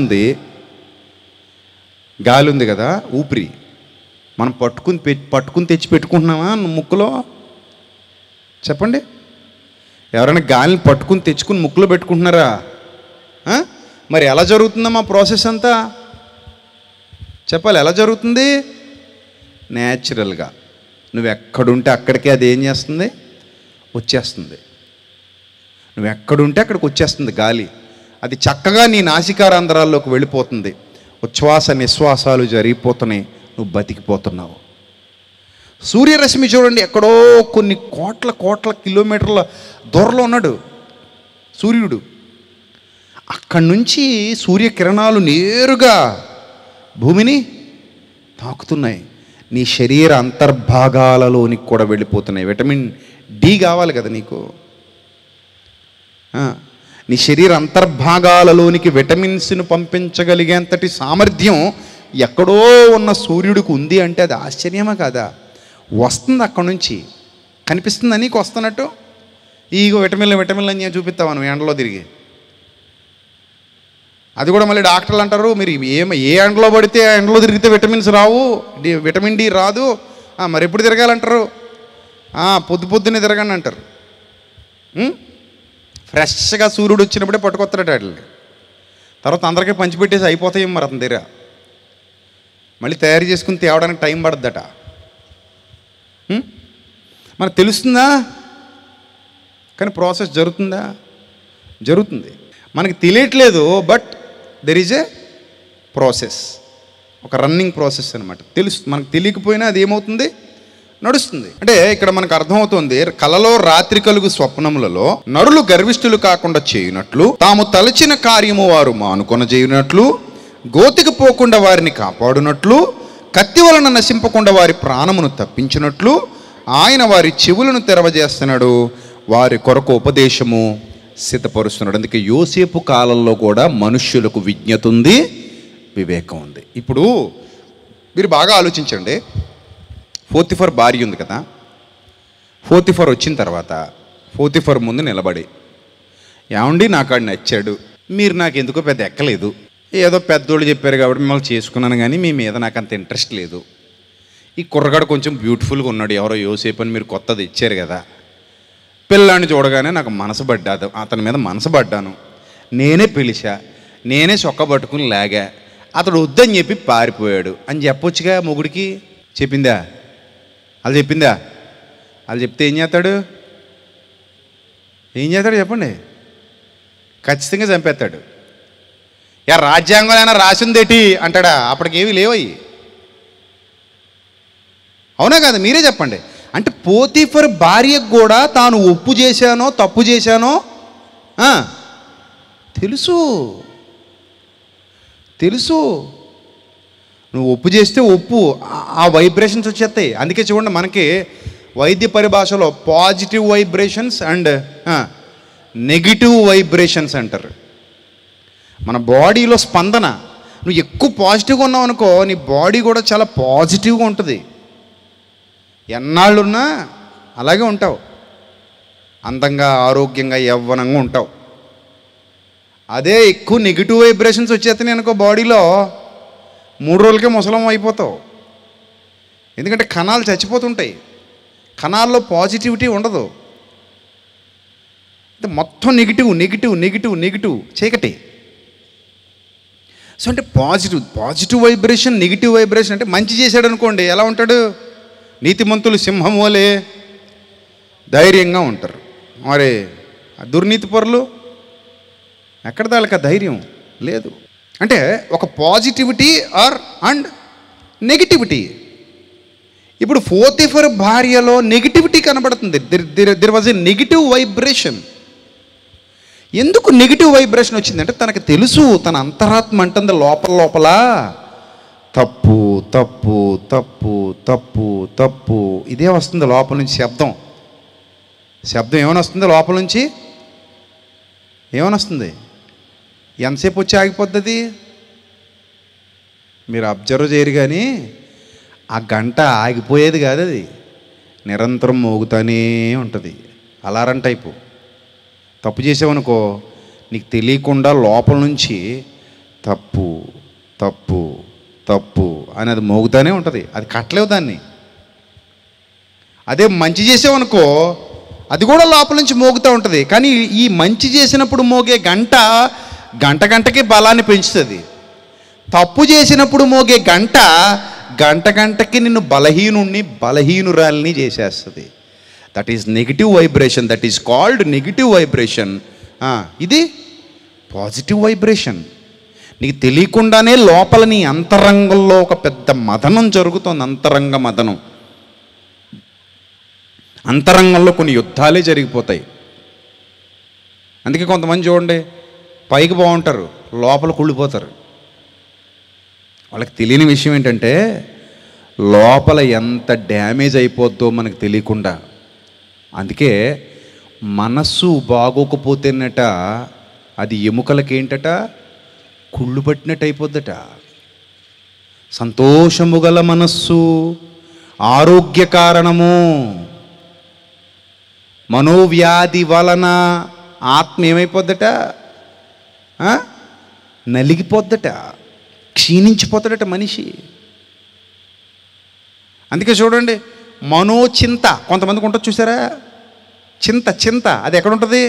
ఉంది కదా, ఊపిరి మనం పట్టుకుని తెచ్చి పెట్టుకుంటున్నామా ముక్కులో? చెప్పండి, ఎవరైనా గాలిని పట్టుకుని తెచ్చుకుని ముక్కులో పెట్టుకుంటున్నారా? మరి ఎలా జరుగుతుందమ్మా ప్రాసెస్ అంతా? చెప్పాలి, ఎలా జరుగుతుంది? న్యాచురల్గా నువ్వు ఎక్కడుంటే అక్కడికే అది ఏం చేస్తుంది, వచ్చేస్తుంది. నువ్వు ఎక్కడుంటే అక్కడికి వచ్చేస్తుంది గాలి. అది చక్కగా నీ నాసికారంధ్రాల్లోకి వెళ్ళిపోతుంది. ఉచ్ఛ్వాస నిశ్వాసాలు జరిగిపోతున్నాయి, నువ్వు బతికిపోతున్నావు. సూర్యరశ్మి చూడండి, ఎక్కడో కొన్ని కోట్ల కిలోమీటర్ల దూరంలో ఉన్నాడు సూర్యుడు. అక్కడి నుంచి సూర్యకిరణాలు నేరుగా భూమిని తాకుతున్నాయి. నీ శరీర అంతర్భాగాలలోనికి కూడా వెళ్ళిపోతున్నాయి. విటమిన్ డి కావాలి కదా నీకు. నీ శరీర అంతర్భాగాలలోనికి విటమిన్స్ను పంపించగలిగేంతటి సామర్థ్యం ఎక్కడో ఉన్న సూర్యుడికి ఉంది అంటే అది ఆశ్చర్యమా కాదా? వస్తుంది అక్కడి నుంచి, కనిపిస్తుందా నీకు వస్తున్నట్టు? ఈగో విటమిన్లు అని నేను చూపిస్తావా నువ్వు ఎండలో తిరిగి? అది కూడా మళ్ళీ డాక్టర్లు అంటారు, మీరు ఏ ఎండలో పడితే ఆ ఎండలో తిరిగితే విటమిన్స్ రావు, విటమిన్ డి రాదు, మరి ఎప్పుడు తిరగాలంటారు? పొద్దున్నే తిరగండి అంటారు. ఫ్రెష్గా సూర్యుడు వచ్చినప్పుడే పట్టుకొస్తాడట వాటిని. తర్వాత అందరికీ పంచిపెట్టేసి అయిపోతాయి మరి అతని దగ్గర. మళ్ళీ తయారు చేసుకుని తేవడానికి టైం పడుద్దట. మనకు తెలుస్తుందా? కానీ ప్రాసెస్ జరుగుతుందా? జరుగుతుంది. మనకి తెలియట్లేదు, but there is a process, ఒక రన్నింగ్ ప్రాసెస్ అనమాట. మనకు తెలియకపోయినా అది ఏమవుతుంది, నడుస్తుంది. అంటే ఇక్కడ మనకు అర్థమవుతుంది, కలలో రాత్రి కలుగు స్వప్నములలో నరులు గర్విష్ఠులు కాకుండా చేయునట్లు, తాము తలచిన కార్యము వారు మానుకొన చేయునట్లు, గోతికి పోకుండా వారిని కాపాడునట్లు, కత్తి వలన నశింపకుండా వారి ప్రాణమును తప్పించినట్లు ఆయన వారి చెవులను తెరవజేస్తున్నాడు, వారి కొరకు ఉపదేశము సిద్ధపరుస్తున్నాడు. అందుకే యోసేపు కాలంలో కూడా మనుష్యులకు విజ్ఞత ఉంది, వివేకం ఉంది. ఇప్పుడు మీరు బాగా ఆలోచించండి. పోతిఫర్ భార్య ఉంది కదా, పోతిఫర్ వచ్చిన తర్వాత పోతిఫర్ ముందు నిలబడి, ఏమండి నాకు ఆడు నచ్చాడు, మీరు నాకు ఎందుకో పెద్ద ఎక్కలేదు, ఏదో పెద్దోళ్ళు చెప్పారు కాబట్టి మిమ్మల్ని చేసుకున్నాను, కానీ మీ మీద నాకు అంత ఇంట్రెస్ట్ లేదు. ఈ కుర్రగాడు కొంచెం బ్యూటిఫుల్గా ఉన్నాడు, ఎవరో యోసేపు అని మీరు కొత్తది ఇచ్చారు కదా, పిల్లాన్ని చూడగానే నాకు మనసు పడ్డాదు, అతని మీద మనసు పడ్డాను, నేనే పిలిచా, నేనే చొక్క పట్టుకుని లాగా, అతడు వద్దని చెప్పి పారిపోయాడు అని చెప్పొచ్చుగా మొగుడికి. చెప్పిందా? వాళ్ళు చెప్పిందా? వాళ్ళు చెప్తే ఏం చేస్తాడు చెప్పండి? ఖచ్చితంగా చంపేస్తాడు. రాజ్యాంగంలో అయినా రాసిందేటి అంటాడా? అప్పటికేవి లేవయి. అవునా కాదు? మీరే చెప్పండి. అంటే పోతీఫర్ భార్యకు కూడా తాను ఒప్పు చేశానో తప్పు చేశానో తెలుసు. నువ్వు ఒప్పు చేస్తే ఒప్పు, ఆ వైబ్రేషన్స్ వచ్చేస్తాయి. అందుకే చూడండి, మనకి వైద్య పరిభాషలో positive vibrations and negative vibrations అంటారు. మన బాడీలో స్పందన, నువ్వు ఎక్కువ పాజిటివ్గా ఉన్నావు అనుకో, నీ బాడీ కూడా చాలా పాజిటివ్గా ఉంటుంది. ఎన్నాళ్ళున్నా అలాగే ఉంటావు, అందంగా ఆరోగ్యంగా యవ్వనంగా ఉంటావు. అదే ఎక్కువ నెగిటివ్ వైబ్రేషన్స్ వచ్చేస్తున్నాయి అనుకో బాడీలో, 3 రోజులకే ముసలం అయిపోతావు. ఎందుకంటే కణాలు చచ్చిపోతుంటాయి, కణాల్లో పాజిటివిటీ ఉండదు. మొత్తం నెగిటివ్ చీకటి. సో అంటే పాజిటివ్ వైబ్రేషన్, నెగిటివ్ వైబ్రేషన్. అంటే మంచి చేశాడు అనుకోండి, ఎలా ఉంటాడు? నీతిమంతులు సింహం వలె ధైర్యంగా ఉంటారు. మరి దుర్నీతి పరులు ఎక్కడ దానికి ధైర్యం లేదు. అంటే ఒక పాజిటివిటీ అండ్ నెగిటివిటీ. ఇప్పుడు పోతీఫర్ భార్యలో నెగిటివిటీ కనబడుతుంది. There was a negative vibration. ఎందుకు నెగిటివ్ వైబ్రేషన్ వచ్చిందంటే తనకు తెలుసు, తన అంతరాత్మ అంటుంది లోపల తప్పు తప్పు తప్పు తప్పు తప్పు ఇదే వస్తుంది లోపల నుంచి. శబ్దం ఏమైనా వస్తుంది లోపల నుంచి? ఏమైనా వస్తుంది? ఎంతసేపు వచ్చి ఆగిపోద్ది? మీరు అబ్జర్వ్ చేయరు కానీ ఆ గంట ఆగిపోయేది కాదు, అది నిరంతరం మోగుతూనే ఉంటుంది. Alarm type. తప్పు చేసావనుకో, నీకు తెలియకుండా లోపల నుంచి తప్పు తప్పు తప్పు అని అది మోగుతూనే ఉంటుంది. అది కట్టలేవు దాన్ని. అదే మంచి చేసావనుకో, అది కూడా లోపల నుంచి మోగుతూ ఉంటుంది. కానీ ఈ మంచి చేసినప్పుడు మోగే గంటకి బలాన్ని పెంచుతుంది. తప్పు చేసినప్పుడు మోగే గంటకి నిన్ను బలహీనురాల్ని చేసేస్తుంది. That is negative vibration. That is called negative vibration. ఇది పాజిటివ్ వైబ్రేషన్. నీకు తెలియకుండానే లోపల నీ అంతరంగంలో ఒక పెద్ద మదనం జరుగుతుంది. అంతరంగ మదనం. అంతరంగంలో కొన్ని యుద్ధాలే జరిగిపోతాయి. అందుకే కొంతమంది చూడండి, పైకి బాగుంటారు, లోపల కుళ్ళిపోతారు. వాళ్ళకి తెలియని విషయం ఏంటంటే లోపల ఎంత డ్యామేజ్ అయిపోద్దో మనకు తెలియకుండా. అందుకే మనస్సు బాగోకపోతేనట అది ఎముకలకి ఏంటట, కుళ్ళు పట్టినట్టు అయిపోద్దట. సంతోషము గల మనస్సు ఆరోగ్య కారణము. మనోవ్యాధి వలన ఆత్మ ఏమైపోద్దట, నలిగిపోద్దట, క్షీణించిపోతాడట మనిషి. అందుకే చూడండి, మనోచింత కొంతమందికి ఉంటుంది చూసారా? చింత అది ఎక్కడ ఉంటుంది?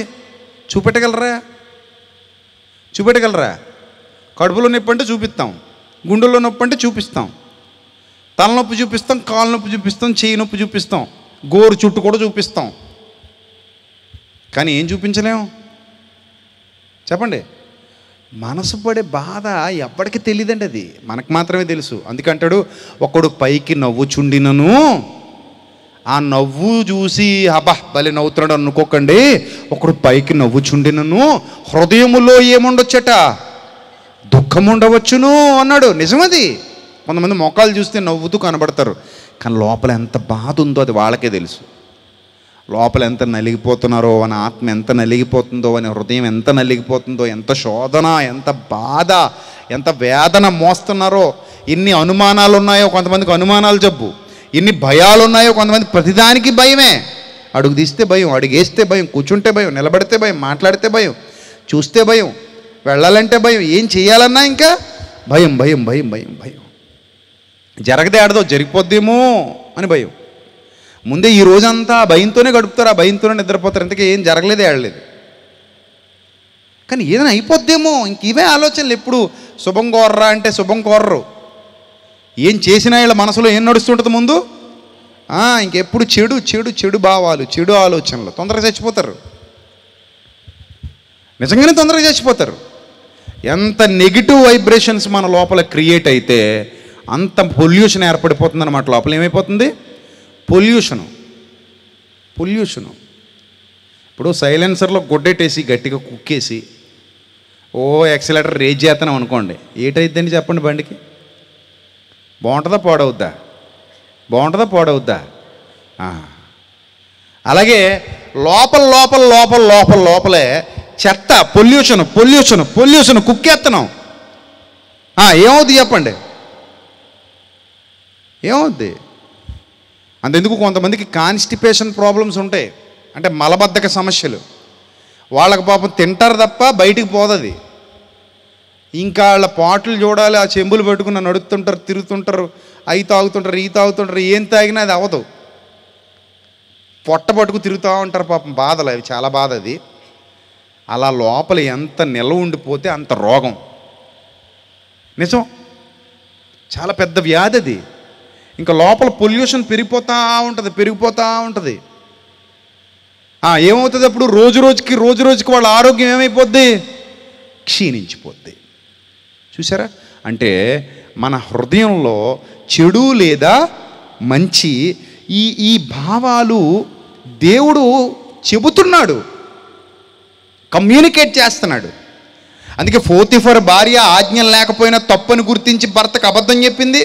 చూపెట్టగలరా? కడుపులో నొప్పి అంటే చూపిస్తాం, గుండెల్లో నొప్పి అంటే చూపిస్తాం, తలనొప్పి చూపిస్తాం, కాలు నొప్పి చూపిస్తాం, చెయ్యి నొప్పి చూపిస్తాం, గోరు చుట్టూ కూడా చూపిస్తాం. కానీ ఏం చూపించలేము చెప్పండి? మనసు పడే బాధ ఎవ్వడికి తెలియదండి, అది మనకు మాత్రమే తెలుసు. అందుకంటాడు, ఒకడు పైకి నవ్వుచుండినను, ఆ నవ్వు చూసి అబ్బా భలే నవ్వుతున్నాడు అనుకోకండి. ఒకడు పైకి నవ్వుచుండినను హృదయములో ఏముండొచ్చట, దుఃఖం ఉండవచ్చును అన్నాడు. నిజమది. కొంతమంది మొఖాలు చూస్తే నవ్వుతూ కనబడతారు, కానీ లోపల ఎంత బాధ ఉందో అది వాళ్ళకే తెలుసు. లోపల ఎంత నలిగిపోతున్నారో, అని ఆత్మ ఎంత నలిగిపోతుందో, అని హృదయం ఎంత నలిగిపోతుందో, ఎంత శోధన, ఎంత బాధ, ఎంత వేదన మోస్తున్నారో. ఎన్ని అనుమానాలు ఉన్నాయో కొంతమందికి, అనుమానాలు జబ్బు. ఎన్ని భయాలు ఉన్నాయో కొంతమంది, ప్రతిదానికి భయమే. అడుగు తీస్తే భయం, అడుగు వేస్తే భయం, కూర్చుంటే భయం, నిలబడితే భయం, మాట్లాడితే భయం, చూస్తే భయం, వెళ్ళాలంటే భయం, ఏం చేయాలన్నా ఇంకా భయం భయం భయం భయం భయం. జరగదే ఆడదో, జరిగిపోద్దేమో అని భయం. ముందే ఈ రోజంతా భయంతోనే గడుపుతారు, ఆ భయంతోనే నిద్రపోతారు. ఇంతకీ ఏం జరగలేదే, ఆడలేదు. కానీ ఏదైనా అయిపోద్దేమో, ఇంక ఇవే ఆలోచనలు. ఎప్పుడు శుభం కోర్రా అంటే శుభం కోర్రు. ఏం చేసినా వీళ్ళ మనసులో ఏం నడుస్తుంటుంది ముందు? ఇంకెప్పుడు చెడు చెడు చెడు భావాలు, చెడు ఆలోచనలు. తొందరగా చచ్చిపోతారు, నిజంగానే తొందరగా చచ్చిపోతారు. ఎంత నెగిటివ్ వైబ్రేషన్స్ మన లోపల క్రియేట్ అయితే అంత పొల్యూషన్ ఏర్పడిపోతుంది అన్నమాట. లోపల ఏమైపోతుంది? పొల్యూషను. పొల్యూషను. ఇప్పుడు సైలెన్సర్లో గొడ్డెట్టేసి గట్టిగా కుక్కేసి యాక్సిలేటర్ రేజ్ చేస్తున్నాం అనుకోండి, ఏటైద్దండి చెప్పండి బండికి? బాగుంటుందా పాడవుద్దా? బాగుంటుందా పాడవుద్దా? అలాగే లోపల లోపల లోపల లోపల లోపలే చెత్త, పొల్యూషన్ పొల్యూషన్ పొల్యూషన్ కుక్కేస్తున్నాం. ఏమవుద్ది చెప్పండి? ఏమవుద్ది? అంతెందుకు కొంతమందికి కాన్స్టిపేషన్ ప్రాబ్లమ్స్ ఉంటాయి, అంటే మలబద్ధక సమస్యలు. వాళ్ళకి పాపం తింటారు తప్ప బయటికి పోదది. ఇంకా వాళ్ళ పాటలు చూడాలి, ఆ చెంబులు పెట్టుకుని నడుస్తుంటారు, తిరుగుతుంటారు, అవి తాగుతుంటారు, ఈ తాగుతుంటారు, ఏం తాగినా అది అవ్వదు. పొట్ట పట్టుకు తిరుగుతూ ఉంటారు పాపం. బాధలు అవి, చాలా బాధ అది. అలా లోపల ఎంత నిల్వ ఉండిపోతే అంత రోగం. నిజం, చాలా పెద్ద వ్యాధి అది. ఇంకా లోపల పొల్యూషన్ పెరిగిపోతూ ఉంటుంది. ఏమవుతుంది అప్పుడు? రోజు రోజుకి వాళ్ళ ఆరోగ్యం ఏమైపోద్ది? క్షీణించిపోద్ది. చూసారా? అంటే మన హృదయంలో చెడు లేదా మంచి ఈ భావాలు దేవుడు చెబుతున్నాడు, కమ్యూనికేట్ చేస్తున్నాడు. అందుకే పోతీఫర్ భార్య ఆజ్ఞలు లేకపోయినా తప్పని గుర్తించి భర్తకు అబద్ధం చెప్పింది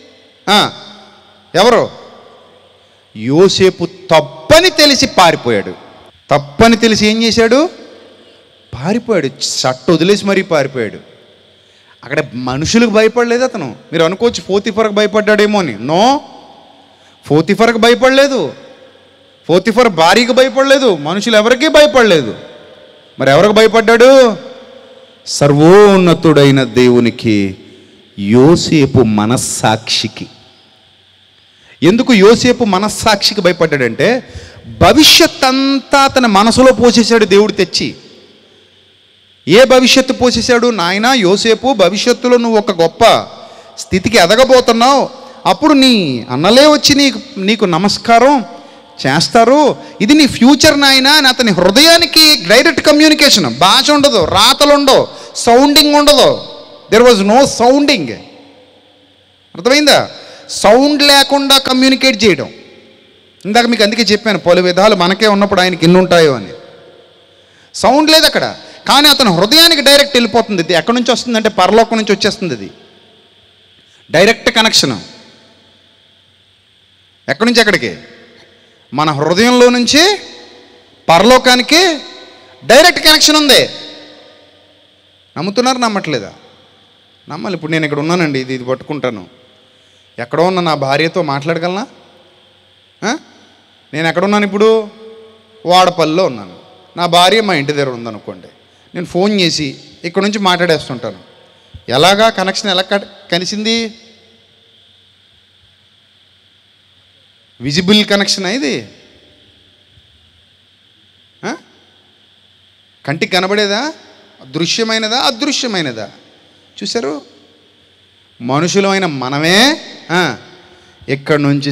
ఎవరు? యోసేపు తప్పని తెలిసి పారిపోయాడు. తప్పని తెలిసి ఏం చేశాడు? పారిపోయాడు. షట్టు వదిలేసి మరీ పారిపోయాడు. అక్కడ మనుషులకు భయపడలేదు అతను. మీరు అనుకోవచ్చు పోతీఫర్కి భయపడ్డాడేమో అని. నో, పోతీఫర్కి భయపడలేదు, పోతీఫర్ భార్యకి భయపడలేదు, మనుషులు ఎవరికీ భయపడలేదు. మరి ఎవరికి భయపడ్డాడు? సర్వోన్నతుడైన దేవునికి, యోసేపు మనస్సాక్షికి. ఎందుకు యోసేపు మనస్సాక్షికి భయపడ్డాడంటే, భవిష్యత్ అంతా తన మనసులో పోసేశాడు దేవుడు తెచ్చి. ఏ భవిష్యత్తు పోసేశాడు? నాయనా యోసేపు, భవిష్యత్తులో నువ్వు ఒక గొప్ప స్థితికి ఎదగబోతున్నావు, అప్పుడు నీ అన్నలే వచ్చి నీకు నమస్కారం చేస్తారు, ఇది నీ ఫ్యూచర్ నాయనా అని అతని హృదయానికి డైరెక్ట్ కమ్యూనికేషన్. భాష ఉండదు, రాతలు ఉండవు, సౌండింగ్ ఉండదు. There was no sounding. అర్థమైందా? సౌండ్ లేకుండా కమ్యూనికేట్ చేయడం. ఇందాక మీకు అందుకే చెప్పాను, పలు విధాలు మనకే ఉన్నప్పుడు ఆయనకి ఎన్ని ఉంటాయో అని. సౌండ్ లేదు అక్కడ, కానీ అతని హృదయానికి డైరెక్ట్ వెళ్ళిపోతుంది. ఇది ఎక్కడి నుంచి వస్తుందంటే పరలోకం నుంచి వచ్చేస్తుంది. అది డైరెక్ట్ కనెక్షన్. ఎక్కడి నుంచి ఎక్కడికి? మన హృదయంలో నుంచి పరలోకానికి డైరెక్ట్ కనెక్షన్ ఉంది. నమ్ముతున్నారు? నమ్మట్లేదా? నమ్మాలి. ఇప్పుడు నేను ఇక్కడ ఉన్నానండి, ఇది పట్టుకుంటాను. ఎక్కడో ఉన్న నా భార్యతో మాట్లాడగలనా? నేను ఎక్కడున్నాను ఇప్పుడు? వాడపల్లిలో ఉన్నాను. నా భార్య మా ఇంటి దగ్గర ఉందనుకోండి, నేను ఫోన్ చేసి ఇక్కడ నుంచి మాట్లాడేస్తుంటాను. ఎలాగా కనెక్షన్ ఎలా కలిసింది? విజిబుల్ కనెక్షన్ ఇది. కంటికి కనబడేదా? దృశ్యమైనదా? అదృశ్యమైనదా? చూశారు? మనుషులమైన మనమే ఇక్కడ నుంచి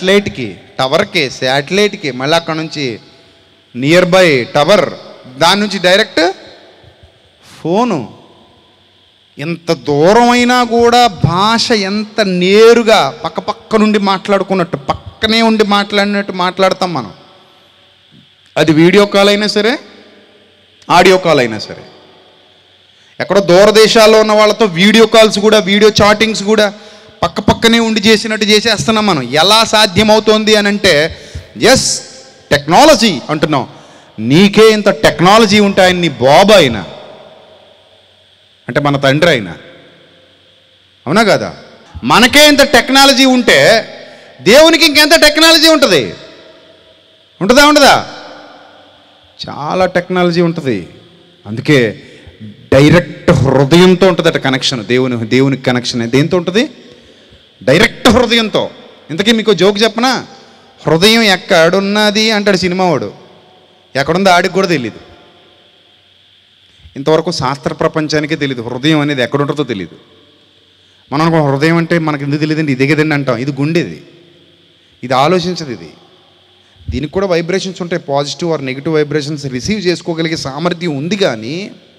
శాటిలైట్కి మళ్ళీ అక్కడ నుంచి నియర్ బై టవర్, దాని నుంచి డైరెక్ట్ ఫోను. ఎంత దూరం అయినా కూడా భాష ఎంత నేరుగా పక్క నుండి మాట్లాడుకున్నట్టు, పక్కనే ఉండి మాట్లాడినట్టు మాట్లాడతాం మనం. అది వీడియో కాల్ అయినా సరే, ఆడియో కాల్ అయినా సరే. ఎక్కడో దూరదేశాల్లో ఉన్న వాళ్ళతో వీడియో కాల్స్ కూడా, వీడియో చాటింగ్స్ కూడా పక్కనే ఉండి చేసినట్టు చేసేస్తున్నాం మనం. ఎలా సాధ్యమవుతోంది అని అంటే, ఎస్ టెక్నాలజీ అంటున్నాం. నీకే ఇంత టెక్నాలజీ ఉంటే ఆయన నీ బాబు అయినా, అంటే మన తండ్రి అయినా, అవునా కదా? మనకే ఇంత టెక్నాలజీ ఉంటే దేవునికి ఇంకెంత టెక్నాలజీ ఉంటుంది? ఉండదా? చాలా టెక్నాలజీ ఉంటుంది. అందుకే డైరెక్ట్ హృదయంతో ఉంటుందట కనెక్షన్. దేవునికి కనెక్షన్ దేంతో ఉంటుంది? డైరెక్ట్ హృదయంతో. ఇంతకీ మీకు జోక్ చెప్పనా? హృదయం ఎక్కడున్నది అంటాడు సినిమా వాడు. ఎక్కడుందో ఆడికి కూడా తెలీదు. ఇంతవరకు శాస్త్ర ప్రపంచానికే తెలియదు హృదయం అనేది ఎక్కడుంటుందో తెలియదు. మనం అనుకో హృదయం అంటే మనకు ఎందుకు తెలియదండి, ఇదే కదండి అంటాం. ఇది గుండెది, ఇది ఆలోచించదు. దీనికి కూడా వైబ్రేషన్స్ ఉంటాయి, positive or negative vibrations receive చేసుకోగలిగే సామర్థ్యం ఉంది. కానీ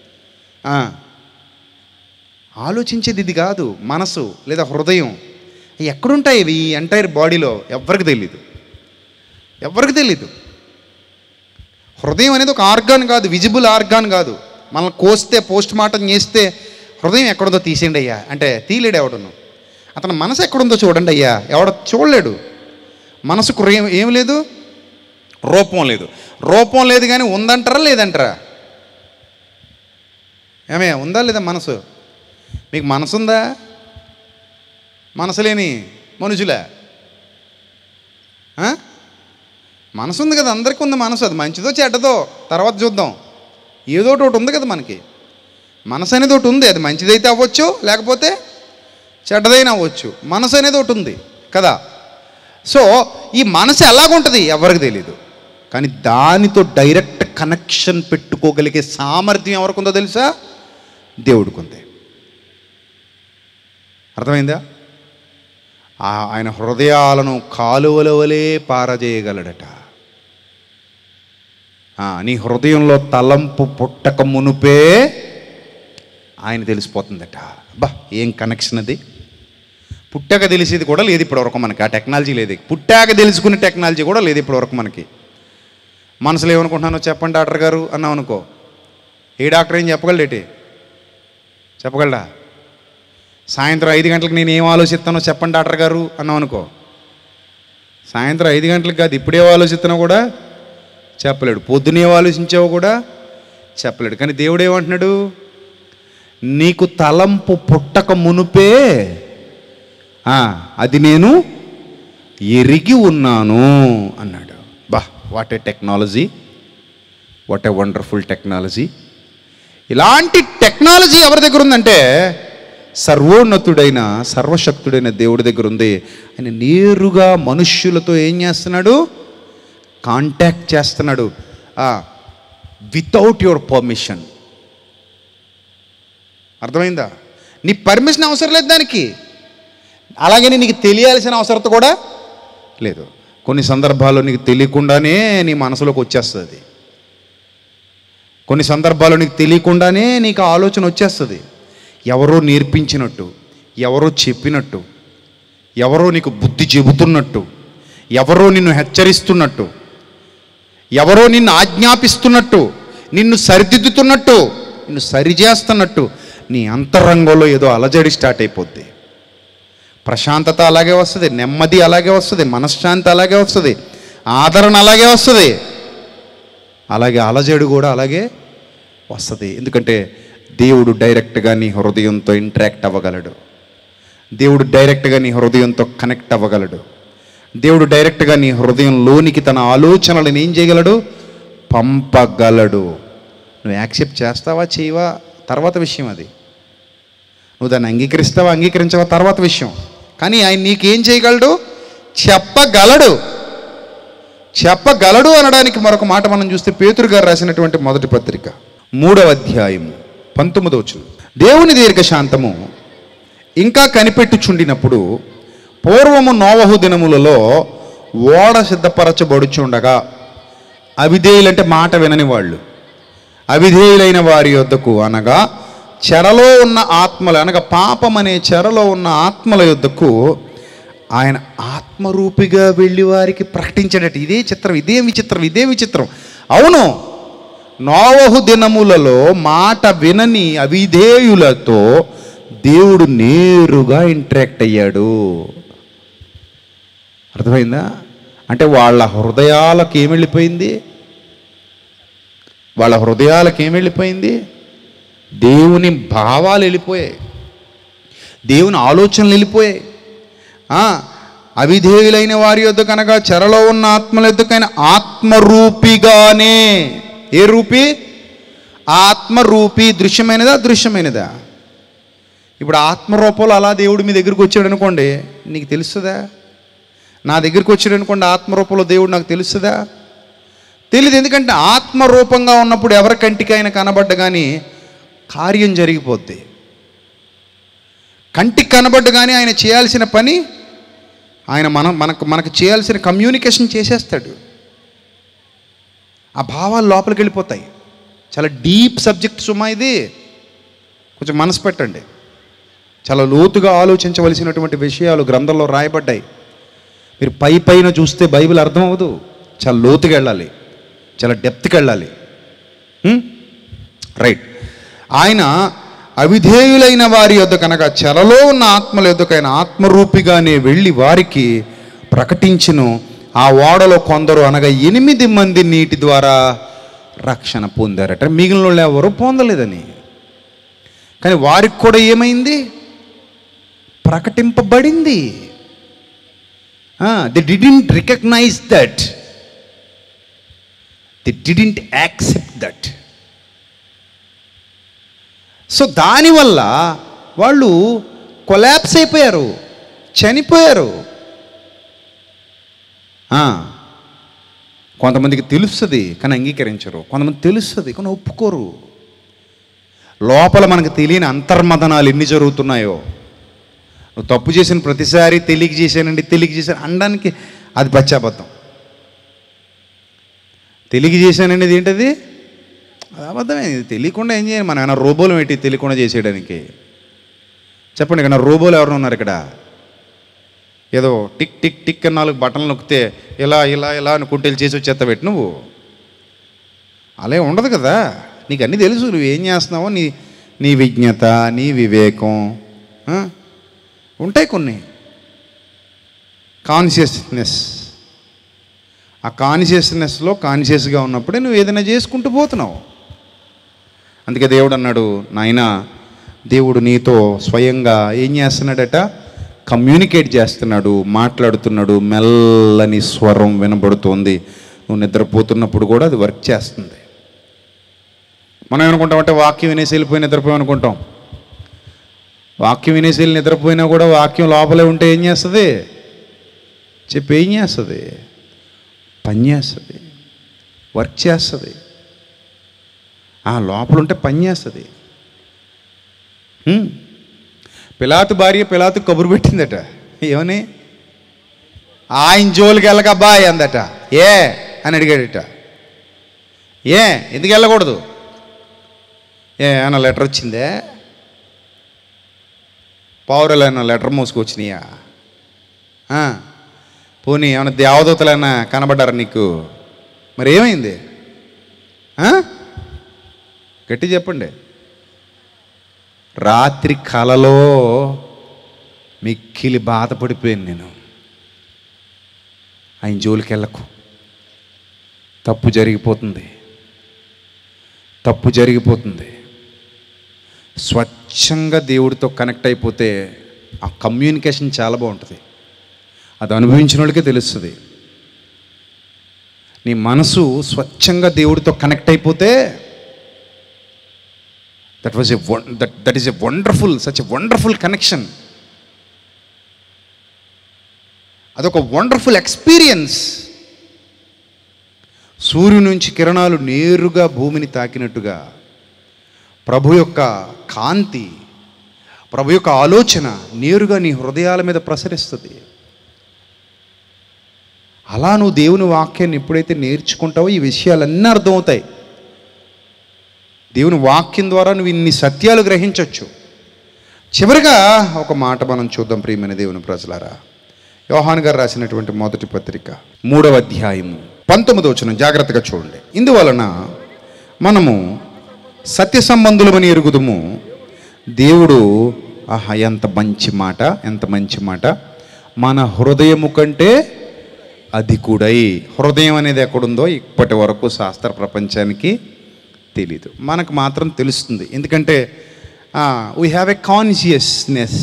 ఆలోచించేది ఇది కాదు. మనసు లేదా హృదయం ఎక్కడుంటాయి ఇవి ఎంటైర్ బాడీలో? ఎవరికి తెలీదు. హృదయం అనేది ఒక ఆర్గాన్ కాదు, విజిబుల్ ఆర్గాన్ కాదు. మనల్ని కోస్తే పోస్ట్ మార్టం చేస్తే హృదయం ఎక్కడుందో తీసేయండి అయ్యా అంటే తీయలేడు ఎవడను. అతని మనసు ఎక్కడుందో చూడండి అయ్యా ఎవడ చూడలేడు. మనసుకు ఏం లేదు, రూపం లేదు. రూపం లేదు కానీ ఉందంటారా లేదంటారా? ఏమే ఉందా లేదా మనసు? మీకు మనసు ఉందా? మనసు లేని మనుషులే. మనసు ఉంది కదా, అందరికీ ఉంది మనసు. అది మంచిదో చెడ్డదో తర్వాత చూద్దాం. ఏదో ఒకటి ఉంది కదా మనకి. మనసు అనేది ఒకటి ఉంది. అది మంచిదైతే అవ్వచ్చు, లేకపోతే చెడ్డదైనా అవ్వచ్చు. మనసు అనేది ఒకటి ఉంది కదా. సో ఈ మనసు ఎలాగుంటుంది ఎవరికి తెలీదు, కానీ దానితో డైరెక్ట్ కనెక్షన్ పెట్టుకోగలిగే సామర్థ్యం ఎవరికి ఉందో తెలుసా? దేవుడికి ఉంది. అర్థమైందా? ఆయన హృదయాలను కాలువల వలె పారజేయగలడట. నీ హృదయంలో తలంపు పుట్టక మునుపే ఆయన తెలిసిపోతుందట. బా ఏం కనెక్షన్ అది! పుట్టాక తెలిసేది కూడా లేదు ఇప్పటివరకు మనకి. ఆ టెక్నాలజీ లేదు. పుట్టాక తెలుసుకునే టెక్నాలజీ కూడా లేదు ఇప్పటివరకు మనకి. మనసులో ఏమనుకుంటున్నానో చెప్పండి డాక్టర్ గారు అన్నాం అనుకో, ఏ డాక్టర్ ఏం చెప్పగలడేటి? చెప్పగలడా? సాయంత్రం 5 గంటలకు నేను ఏం ఆలోచిస్తానో చెప్పండి డాక్టర్ గారు అన్నాం అనుకో, సాయంత్రం 5 గంటలకు కాదు ఇప్పుడే ఆలోచిస్తున్నా కూడా చెప్పలేడు. పొద్దునే ఆలోచించావు కూడా చెప్పలేడు. కానీ దేవుడు ఏమంటున్నాడు? నీకు తలంపు పుట్టక మునుపే అది నేను ఎరిగి ఉన్నాను అన్నాడు. బా what a technology, what a wonderful technology. ఇలాంటి టెక్నాలజీ ఎవరి దగ్గర ఉందంటే సర్వోన్నతుడైన సర్వశక్తుడైన దేవుడి దగ్గర ఉంది. ఆయన నేరుగా మనుష్యులతో ఏం చేస్తున్నాడు? కాంటాక్ట్ చేస్తున్నాడు వితౌట్ యువర్ పర్మిషన్. అర్థమైందా? నీ పర్మిషన్ అవసరం లేదు దానికి. అలాగని నీకు తెలియాల్సిన అవసరం కూడా లేదు. కొన్ని సందర్భాల్లో నీకు తెలియకుండానే నీ మనసులోకి వచ్చేస్తుంది. కొన్ని సందర్భాల్లో నీకు తెలియకుండానే నీకు ఆలోచన వచ్చేస్తుంది. ఎవరో నేర్పించినట్టు, ఎవరో చెప్పినట్టు, ఎవరో నీకు బుద్ధి చెబుతున్నట్టు, ఎవరో నిన్ను హెచ్చరిస్తున్నట్టు, ఎవరో నిన్ను ఆజ్ఞాపిస్తున్నట్టు, నిన్ను సరిదిద్దుతున్నట్టు, నిన్ను సరిచేస్తున్నట్టు నీ అంతరంగంలో ఏదో అలజడి స్టార్ట్ అయిపోద్ది. ప్రశాంతత అలాగే వస్తుంది, నెమ్మది అలాగే వస్తుంది, మనశ్శాంతి అలాగే వస్తుంది, ఆదరణ అలాగే వస్తుంది, అలాగే అలజడి కూడా అలాగే వస్తుంది. ఎందుకంటే దేవుడు డైరెక్ట్గా నీ హృదయంతో ఇంటరాక్ట్ అవ్వగలడు. దేవుడు డైరెక్ట్గా నీ హృదయంతో కనెక్ట్ అవ్వగలడు. దేవుడు డైరెక్ట్గా నీ హృదయంలోనికి తన ఆలోచనలను ఏం చేయగలడు? పంపగలడు. నువ్వు యాక్సెప్ట్ చేస్తావా చేయవా తర్వాత విషయం. అది నువ్వు దాన్ని అంగీకరిస్తావా అంగీకరించవా తర్వాత విషయం. కానీ ఆయన నీకేం చేయగలడు? చెప్పగలడు. చెప్పగలడు అనడానికి మరొక మాట మనం చూస్తే పేతురు గారు రాసినటువంటి మొదటి పత్రిక 3వ అధ్యాయము 19వ వచనం. దేవుని దీర్ఘశాంతము ఇంకా కనిపెట్టుచుండినప్పుడు పూర్వము నోవహు దినములలో ఓడ సిద్ధపరచబడుచుండగా అవిధేయులంటే మాట వినని వాళ్ళు, అవిధేయులైన వారి యొద్దకు అనగా చెరలో ఉన్న ఆత్మలు, అనగా పాపం అనే చెరలో ఉన్న ఆత్మల యొద్దకు ఆయన ఆత్మరూపిగా వెళ్ళి వారికి ప్రకటించాడట. ఇదే చిత్రం, ఇదేం విచిత్రం, ఇదేం విచిత్రం. అవును, నోవహు దినములలో మాట వినని అవిధేయులతో దేవుడు నేరుగా ఇంటరాక్ట్ అయ్యాడు. అర్థమైందా? అంటే వాళ్ళ హృదయాలకు ఏం వెళ్ళిపోయింది? వాళ్ళ హృదయాలకు ఏం వెళ్ళిపోయింది? దేవుని భావాలు వెళ్ళిపోయాయి, దేవుని ఆలోచనలు వెళ్ళిపోయాయి. అవిధేయులైన వారి యొద్ద కనుక చెరలో ఉన్న ఆత్మల యొద్దకైనా ఆత్మరూపిగానే. ఏ రూపి? ఆత్మరూపి. దృశ్యమైనదా అదృశ్యమైనదా? ఇప్పుడు ఆత్మరూపంలో అలా దేవుడు మీ దగ్గరికి వచ్చాడు అనుకోండి, నీకు తెలుస్తుందా? నా దగ్గరికి వచ్చాడు అనుకోండి ఆత్మరూపంలో దేవుడు, నాకు తెలుస్తుందా? తెలియదు. ఎందుకంటే ఆత్మరూపంగా ఉన్నప్పుడు ఎవరి కంటికి ఆయన కనబడ్డ కానీ కార్యం జరిగిపోద్ది. కంటికి కనబడ్డ కానీ ఆయన చేయాల్సిన పని ఆయన మనకు చేయాల్సిన కమ్యూనికేషన్ చేసేస్తాడు. ఆ భావాలు లోపలికి వెళ్ళిపోతాయి. చాలా డీప్ సబ్జెక్ట్ సుమా ఇది. కొంచెం మనసు పెట్టండి. చాలా లోతుగా ఆలోచించవలసినటువంటి విషయాలు గ్రంథంలో రాయబడ్డాయి. మీరు పైన చూస్తే బైబిల్ అర్థం అవ్వదు. చాలా లోతుగా వెళ్ళాలి. చాలా డెప్త్కి వెళ్ళాలి. రైట్. ఆయన అవిధేయులైన వారి యొద్దకు అనగా చెరలో ఉన్న ఆత్మల యొద్దకైన ఆత్మరూపిగానే వెళ్ళి వారికి ప్రకటించును. ఆ ఓడలో కొందరు అనగా 8 మంది నీటి ద్వారా రక్షణ పొందారట, మిగిలిన వాళ్ళు ఎవరు పొందలేదని. కానీ వారికి కూడా ఏమైంది? ప్రకటింపబడింది. They didn't recognize that, they didn't accept that. So దానివల్ల వాళ్ళు కొలాప్స్ అయిపోయారు, చనిపోయారు. కొంతమందికి తెలుస్తుంది కానీ అంగీకరించరు, కొంతమంది తెలుస్తుంది కానీ ఒప్పుకోరు. లోపల మనకు తెలియని అంతర్మదనాలు ఎన్ని జరుగుతున్నాయో. నువ్వు తప్పు చేసిన ప్రతిసారి తెలియక చేశాను అనడానికి అది పచ్చాబద్ధం. తెలియక చేశాననేది ఏంటది? అది అబద్ధమే. తెలియకుండా ఏం చేయాలి? మనం ఏమైనా రోబోలు పెట్టి తెలియకుండా చేసేయడానికి? చెప్పండి, ఇక్కడ రోబోలు ఎవరు ఉన్నారు ఇక్కడ? ఏదో టిక్ టిక్ టిక్ అని 4 బటన్లు నొక్కితే ఇలా ఇలా ఇలా అనుకుంటే చేసి వచ్చేస్తా పెట్టి నువ్వు అలా ఉండదు కదా. నీకు అన్నీ తెలుసు, నువ్వేం చేస్తున్నావో నీ విజ్ఞత, నీ వివేకం ఉంటాయి కొన్ని. కాన్షియస్నెస్, ఆ కాన్షియస్నెస్లో కాన్షియస్గా ఉన్నప్పుడే నువ్వు ఏదైనా చేసుకుంటూ పోతున్నావు. అందుకే దేవుడు అన్నాడు, నాయనా, దేవుడు నీతో స్వయంగా ఏం చేస్తున్నాడట? కమ్యూనికేట్ చేస్తున్నాడు, మాట్లాడుతున్నాడు. మెల్లని స్వరం వినబడుతోంది. నువ్వు నిద్రపోతున్నప్పుడు కూడా అది వర్క్ చేస్తుంది. మనం ఏమనుకుంటామంటే వాక్యం వినేసి వెళ్ళిపోయి నిద్రపోయి అనుకుంటాం. వాక్యం వినేసి వెళ్ళి నిద్రపోయినా కూడా వాక్యం లోపలే ఉంటే ఏం చేస్తుంది? చెప్పి ఏం చేస్తుంది? పని చేస్తుంది, వర్క్ చేస్తుంది. ఆ లోపల ఉంటే పని చేస్తుంది. పిలాతు భార్య పిలాతు కబురు పెట్టిందట, ఏమని? ఆయన జోలికి వెళ్ళకబ్బాయి అందట. ఏ అని అడిగాడట. ఎందుకు వెళ్ళకూడదు? ఏమన్నా లెటర్ వచ్చిందే? పౌరులైనా లెటర్ మోసుకొచ్చినాయా? పోనీ ఏమన్నా దేవదూతలైనా కనబడ్డారా నీకు? మరి ఏమైంది? గట్టి చెప్పండి. రాత్రి కలలో మిక్కిలి బాధపడిపోయాను నేను. ఆయన జోలికి వెళ్ళకు, తప్పు జరిగిపోతుంది. స్వచ్ఛంగా దేవుడితో కనెక్ట్ అయిపోతే ఆ కమ్యూనికేషన్ చాలా బాగుంటుంది. అది అనుభవించిన వాళ్ళకే తెలుస్తుంది. నీ మనసు స్వచ్ఛంగా దేవుడితో కనెక్ట్ అయిపోతే that is a wonderful, such a wonderful connection. అదొక వండర్ఫుల్ ఎక్స్పీరియన్స్. సూర్యుని నుంచి కిరణాలు నేరుగా భూమిని తాకినట్టుగా ప్రభు యొక్క కాంతి, ప్రభు యొక్క ఆలోచన నేరుగా నీ హృదయాల మీద ప్రసరిస్తుంది. అలా నువ్వు దేవుని వాక్యాన్ని ఎప్పుడైతే నేర్చుకుంటావో ఈ విషయాలన్నీ అర్థమవుతాయి. దేవుని వాక్యం ద్వారా నువ్వు ఇన్ని సత్యాలు గ్రహించవచ్చు. చివరిగా ఒక మాట మనం చూద్దాం ప్రియమైన దేవుని ప్రజలారా. యోహాను గారు రాసినటువంటి మొదటి పత్రిక 3వ అధ్యాయము 19వ వచనం జాగ్రత్తగా చూడండి. ఇందువలన మనము సత్య సంబంధులమని ఎరుగుదుము. దేవుడు ఎంత మంచి మాట, మన హృదయము కంటే అధికుడై. హృదయం అనేది ఎక్కడుందో ఇప్పటి వరకు శాస్త్ర ప్రపంచానికి తెలీదు, మనకు మాత్రం తెలుస్తుంది. ఎందుకంటే we have a consciousness,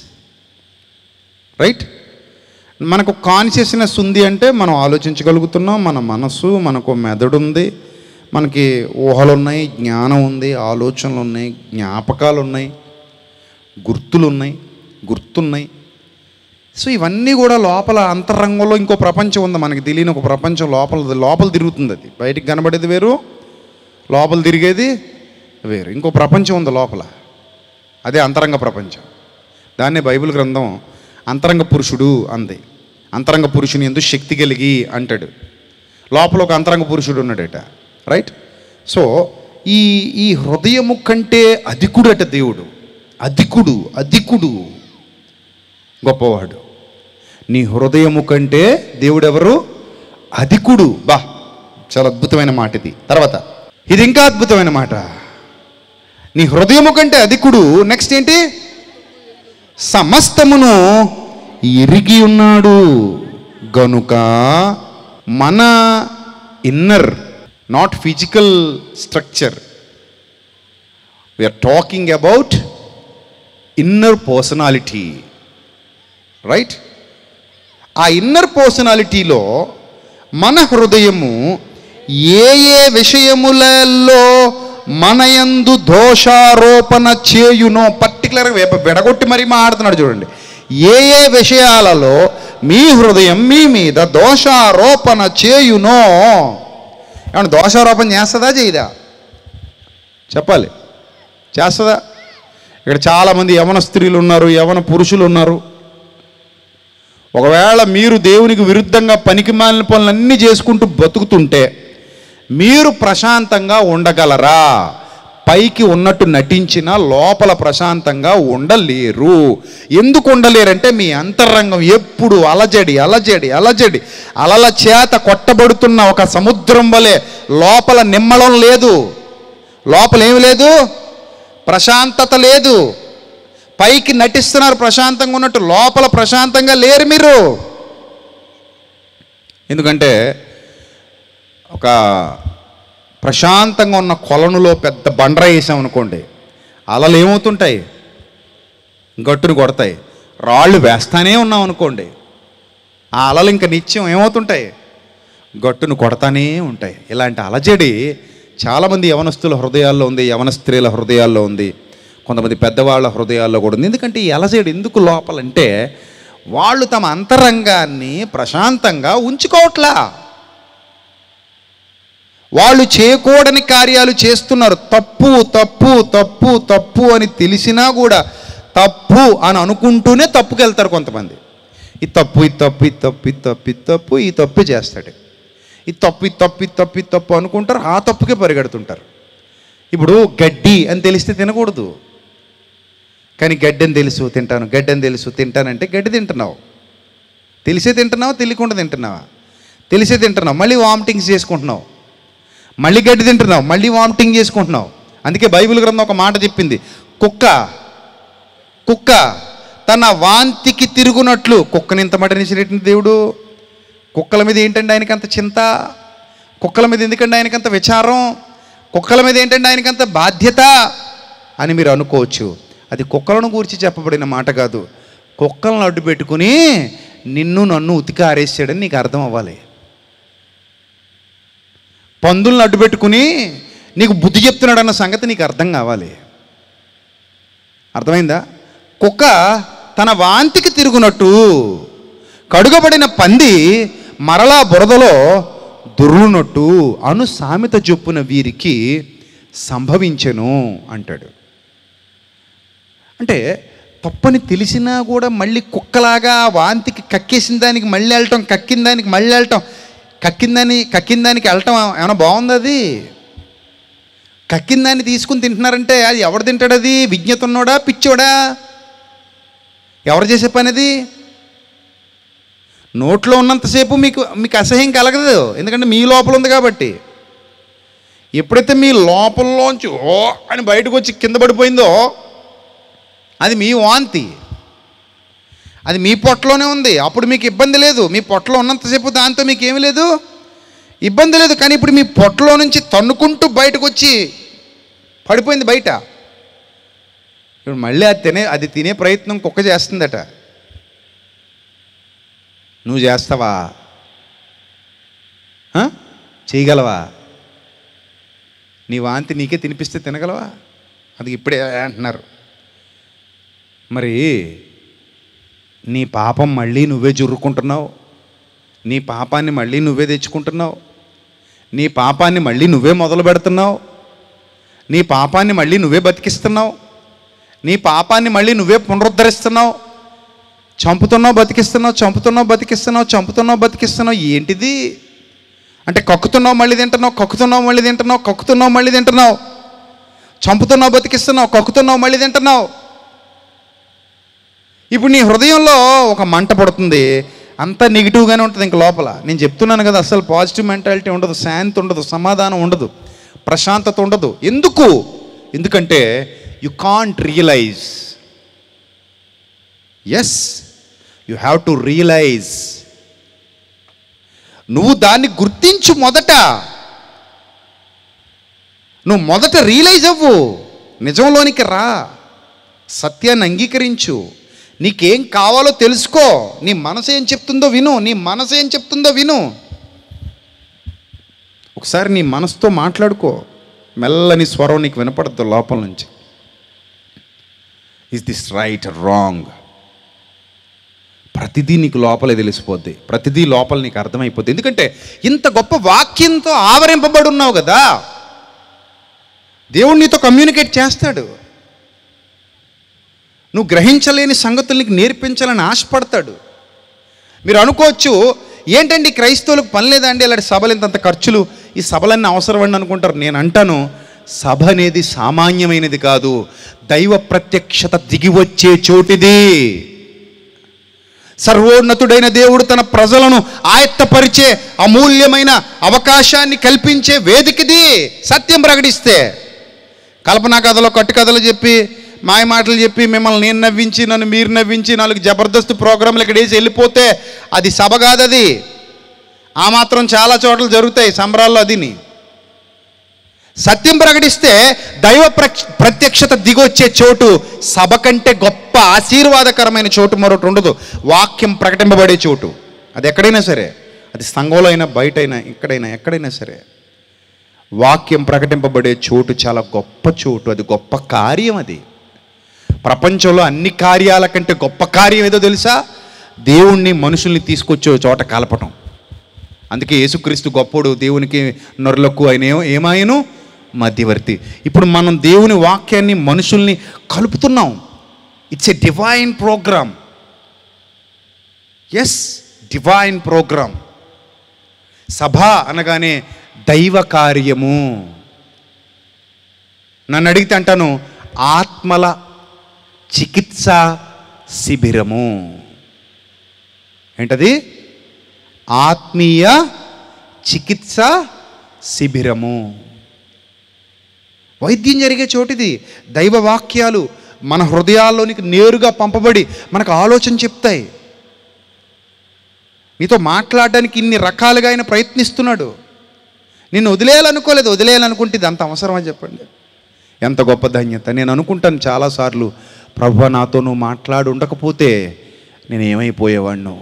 right? మనకు కాన్షియస్నెస్ ఉంది అంటే మనం ఆలోచించగలుగుతున్నాం. మన మనసు, మనకు మెదడు ఉంది, మనకి ఊహలు ఉన్నాయి, జ్ఞానం ఉంది, ఆలోచనలు ఉన్నాయి, జ్ఞాపకాలు ఉన్నాయి, గుర్తున్నాయి. సో ఇవన్నీ కూడా లోపల అంతరంగంలో ఇంకో ప్రపంచం ఉంది, మనకి తెలియని ఒక ప్రపంచం లోపల తిరుగుతుంది. అది బయటికి కనబడేది వేరు, లోపల తిరిగేది వేరు. ఇంకో ప్రపంచం ఉంది లోపల, అదే అంతరంగ ప్రపంచం. దాన్నే బైబిల్ గ్రంథం అంతరంగ పురుషుడు అంది. అంతరంగ పురుషుని యందు శక్తి కలిగి అంటాడు. లోపల ఒక అంతరంగ పురుషుడు ఉన్నాడట, రైట్? సో ఈ హృదయము కంటే అధికుడట దేవుడు. అధికుడు గొప్పవాడు. నీ హృదయము కంటే దేవుడు ఎవరు? అధికుడు. చాలా అద్భుతమైన మాట ఇది. తర్వాత ఇది ఇంకా అద్భుతమైన మాట. నీ హృదయము కంటే అధికుడు, నెక్స్ట్ ఏంటి, సమస్తమును ఎరిగి ఉన్నాడు గనుక మన inner, not physical structure, we are talking about inner personality, right? ఆ ఇన్నర్ పర్సనాలిటీలో మన హృదయము ఏ ఏ విషయములలో మనయందు దోషారోపణ చేయునో, పర్టికులర్గా విడగొట్టి మరీ మాట్లాడుతున్నాడు చూడండి. ఏ ఏ విషయాలలో మీ హృదయం మీ మీద దోషారోపణ చేయునో. ఏమన్నా దోషారోపణ చేస్తుందా చేయదా? చెప్పాలి, చేస్తుందా? ఇక్కడ చాలామంది యవన స్త్రీలు ఉన్నారు, యవన పురుషులు ఉన్నారు. ఒకవేళ మీరు దేవునికి విరుద్ధంగా పనికిమాలిన పనులన్నీ చేసుకుంటూ బతుకుతుంటే మీరు ప్రశాంతంగా ఉండగలరా? పైకి ఉన్నట్టు నటించినా లోపల ప్రశాంతంగా ఉండలేరు. ఎందుకు ఉండలేరంటే మీ అంతరంగం ఎప్పుడు అలజడి అలజడి అలజడి, అలల చేత కొట్టబడుతున్న ఒక సముద్రం వలె. లోపల నిమ్మడం లేదు, లోపల ఏమి లేదు, ప్రశాంతత లేదు. పైకి నటిస్తున్నారు ప్రశాంతంగా ఉన్నట్టు, లోపల ప్రశాంతంగా లేరు మీరు. ఎందుకంటే ఒక ప్రశాంతంగా ఉన్న కొలనులో పెద్ద బండర వేసామనుకోండి, అలలు ఏమవుతుంటాయి, గట్టును కొడతాయి. రాళ్ళు వేస్తానే ఉన్నాం అనుకోండి, ఆ అలలు ఇంకా నిత్యం ఏమవుతుంటాయి, గట్టును కొడతానే ఉంటాయి. ఇలాంటి అలజడి చాలామంది యవనస్తుల హృదయాల్లో ఉంది, యవన స్త్రీల హృదయాల్లో ఉంది, కొంతమంది పెద్దవాళ్ళ హృదయాల్లో కూడా ఉంది. ఎందుకంటే ఈ అలజడి ఎందుకు లోపలంటే వాళ్ళు తమ అంతరంగాన్ని ప్రశాంతంగా ఉంచుకోవట్లా. వాళ్ళు చేయకూడని కార్యాలు చేస్తున్నారు. తప్పు తప్పు తప్పు తప్పు అని తెలిసినా కూడా తప్పు అని అనుకుంటూనే తప్పుకి వెళ్తారు కొంతమంది. ఈ తప్పు ఈ తప్పు ఈ తప్పు ఈ తప్పు ఈ తప్పు ఈ తప్పు చేస్తాడు. ఈ తప్పు ఈ తప్పు ఈ తప్పు ఈ తప్పు అనుకుంటారు, ఆ తప్పుకే పరిగెడుతుంటారు. ఇప్పుడు గడ్డి అని తెలిస్తే తినకూడదు, కానీ గడ్డి అని తెలుసు తింటాను, గడ్డి అని తెలుసు తింటానంటే గడ్డి తింటున్నావు. తెలిసే తింటున్నావా, తెలియకుండా తింటున్నావా? తెలిసే తింటున్నావు, మళ్ళీ వామిటింగ్స్ చేసుకుంటున్నావు. మళ్ళీ గడ్డి తింటున్నావు, మళ్ళీ వామిటింగ్ చేసుకుంటున్నావు. అందుకే బైబిల్ గ్రంథం ఒక మాట చెప్పింది, కుక్క కుక్క తన వాంతికి తిరుగునట్లు. కుక్కని ఇంత మటనిచ్చినట్టు దేవుడు. కుక్కల మీద ఏంటండి ఆయనకి అంత చింత? కుక్కల మీద ఎందుకండి ఆయనకంత విచారం? కుక్కల మీద ఏంటండి ఆయనకంత బాధ్యత అని మీరు అనుకోవచ్చు. అది కుక్కలను గురించి చెప్పబడిన మాట కాదు. కుక్కలను అడ్డు పెట్టుకుని నిన్ను నన్ను ఉతికి ఆరేసాడని నీకు అర్థం అవ్వాలి. పందులను అడ్డు పెట్టుకుని నీకు బుద్ధి చెప్తున్నాడు అన్న సంగతి నీకు అర్థం కావాలి. అర్థమైందా? కుక్క తన వాంతికి తిరుగునట్టు కడుగబడిన పంది మరలా బురదలో దొర్లునట్టు అను సామెత చొప్పున వీరికి సంభవించెను అంటాడు. అంటే తప్పని తెలిసినా కూడా మళ్ళీ కుక్కలాగా వాంతికి కక్కేసిన దానికి మళ్ళీ వెళ్ళటం, కక్కిన దానికి మళ్ళీ వెళ్ళటం, కక్కిన దానికి వెళ్ళటం ఏమైనా బాగుంది? అది కక్కిన దాన్ని తీసుకుని తింటున్నారంటే అది ఎవడు తింటాడు? అది విజ్ఞత ఉన్నోడా పిచ్చోడా? ఎవరు చేసే పని అది? నోట్లో ఉన్నంతసేపు మీకు అసహ్యం కలగదు, ఎందుకంటే మీ లోపల ఉంది కాబట్టి. ఎప్పుడైతే మీ లోపలలోంచి ఓ అని బయటకు వచ్చి కింద పడిపోయిందో అది మీ వాంతి, అది మీ పొట్టలోనే ఉంది. అప్పుడు మీకు ఇబ్బంది లేదు. మీ పొట్టలో ఉన్నంతసేపు దాంతో మీకు ఏమీ లేదు, ఇబ్బంది లేదు. కానీ ఇప్పుడు మీ పొట్టలో నుంచి తన్నుకుంటూ బయటకు వచ్చి పడిపోయింది బయట. ఇప్పుడు మళ్ళీ అది తినే ప్రయత్నం కుక్క చేస్తుందట. నువ్వు చేస్తావా? చేయగలవా? నీ వాంతి నీకే తినిపిస్తే తినగలవా? అది ఇప్పుడే అంటున్నారు. మరి నీ పాపం మళ్ళీ నువ్వే జుర్రుకుంటున్నావు, నీ పాపాన్ని మళ్ళీ నువ్వే తెచ్చుకుంటున్నావు, నీ పాపాన్ని మళ్ళీ నువ్వే మొదలు పెడుతున్నావు, నీ పాపాన్ని మళ్ళీ నువ్వే బతికిస్తున్నావు, నీ పాపాన్ని మళ్ళీ నువ్వే పునరుద్ధరిస్తున్నావు. చంపుతున్నావు బతికిస్తున్నావు, చంపుతున్నావు బతికిస్తున్నావు, చంపుతున్నావు బతికిస్తున్నావు. ఏంటిది అంటే కక్కుతున్నావు మళ్ళీ తింటున్నావు, కక్కుతున్నావు మళ్ళీ తింటున్నావు, కక్కుతున్నావు మళ్ళీ తింటున్నావు, చంపుతున్నావు బతికిస్తున్నావు, కక్కుతున్నావు మళ్ళీ తింటున్నావు. ఇప్పుడు నీ హృదయంలో ఒక మంట పడుతుంది. అంతా నెగిటివ్గానే ఉంటుంది ఇంక లోపల. నేను చెప్తున్నాను కదా, అసలు పాజిటివ్ మెంటాలిటీ ఉండదు, శాంతి ఉండదు, సమాధానం ఉండదు, ప్రశాంతత ఉండదు. ఎందుకంటే you can't realize. Yes, you have to realize. నువ్వు దాన్ని గుర్తించు. నువ్వు మొదట రియలైజ్ అవ్వు, నిజంలోనికి రా, సత్యాన్ని అంగీకరించు, నీకేం కావాలో తెలుసుకో, నీ మనసు ఏం చెప్తుందో విను. ఒకసారి నీ మనసుతో మాట్లాడుకో, మెల్లని స్వరం నీకు వినపడద్దు లోపల నుంచి. Is this right or wrong? ప్రతిదీ నీకు లోపలే తెలిసిపోద్ది, ప్రతిదీ లోపల నీకు అర్థమైపోద్ది. ఎందుకంటే ఇంత గొప్ప వాక్యంతో ఆవరింపబడి ఉన్నావు కదా, దేవుడు నీతో కమ్యూనికేట్ చేస్తాడు. నువ్వు గ్రహించలేని సంగతులు నీకు నేర్పించాలని ఆశపడతాడు. మీరు అనుకోవచ్చు, ఏంటండి క్రైస్తవులకు పని లేదండి ఇలాంటి సభలు ఇంతంత ఖర్చులు, ఈ సభలన్నీ అవసరమండి అనుకుంటారు. నేను అంటాను, సభ అనేది సామాన్యమైనది కాదు, దైవ ప్రత్యక్షత దిగి వచ్చే చోటిది. సర్వోన్నతుడైన దేవుడు తన ప్రజలను ఆయత్తపరిచే అమూల్యమైన అవకాశాన్ని కల్పించే వేదికది. సత్యం ప్రకటిస్తే, కల్పనా కథలో కట్టుకథలు చెప్పి, మాయ మాటలు చెప్పి, మిమ్మల్ని నేను నవ్వించి, నన్ను మీరు నవ్వించి, 4 జబర్దస్త్ ప్రోగ్రాంలు ఇక్కడ వేసి వెళ్ళిపోతే అది సభ కాదది. ఆ మాత్రం చాలా చోట్ల జరుగుతాయి సంబరాల్లో. అదిని సత్యం ప్రకటిస్తే దైవ ప్రత్యక్షత దిగొచ్చే చోటు, సభ కంటే గొప్ప ఆశీర్వాదకరమైన చోటు మరొకటి ఉండదు. వాక్యం ప్రకటింపబడే చోటు, అది ఎక్కడైనా సరే, అది సంఘంలో అయినా, బయట అయినా, ఎక్కడైనా సరే, వాక్యం ప్రకటింపబడే చోటు చాలా గొప్ప చోటు. అది గొప్ప కార్యం. అది ప్రపంచంలో అన్ని కార్యాల కంటే గొప్ప కార్యం ఏదో తెలుసా? దేవుణ్ణి మనుషుల్ని తీసుకొచ్చే చోట కలపటం. అందుకే యేసుక్రీస్తు గొప్పోడు, దేవునికి నరులకు ఆయన ఏమాయను మధ్యవర్తి. ఇప్పుడు మనం దేవుని వాక్యాన్ని మనుషుల్ని కలుపుతున్నాం. It's a divine programme. Yes, divine programme. సభ అనగానే దైవ కార్యము. నన్ను అడిగితే అంటాను, ఆత్మల చికిత్స శిబిరము. ఏంటది? ఆత్మీయ చికిత్స శిబిరము. వైద్యం జరిగే చోటిది. దైవ వాక్యాలు మన హృదయాల్లోనికి నేరుగా పంపబడి మనకు ఆలోచన చెప్తాయి. నీతో మాట్లాడడానికి ఇన్ని రకాలుగా ఆయన ప్రయత్నిస్తున్నాడు. నిన్ను వదిలేయాలనుకుంటే ఇది అంత అవసరమా చెప్పండి? ఎంత గొప్ప ధన్యత. నేను అనుకుంటాను చాలాసార్లు, ప్రభువా నాతో నువ్వు మాట్లాడి ఉండకపోతే నేను ఏమైపోయేవాడిను.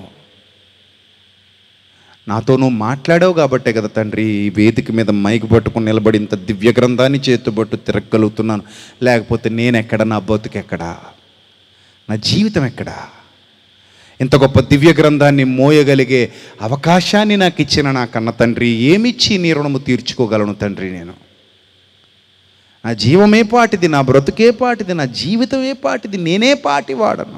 నాతో నువ్వు మాట్లాడావు కాబట్టే కదా తండ్రి ఈ వేదిక మీద మైకు పట్టుకుని నిలబడి ఇంత దివ్య గ్రంథాన్ని చేతుబట్టు తిరగలుగుతున్నాను. లేకపోతే నేనెక్కడ, నా బతుకెక్కడా, నా జీవితం ఎక్కడా? ఇంత గొప్ప దివ్య గ్రంథాన్ని మోయగలిగే అవకాశాన్ని నాకు ఇచ్చిన నా కన్న తండ్రి, ఏమిచ్చి నీ రుణము తీర్చుకోగలను తండ్రి? నేను, నా జీవమే పాటిది, నా బ్రతుకే పాటిది, నా జీవితమే పాటిది, నేనే పాటి వాడను.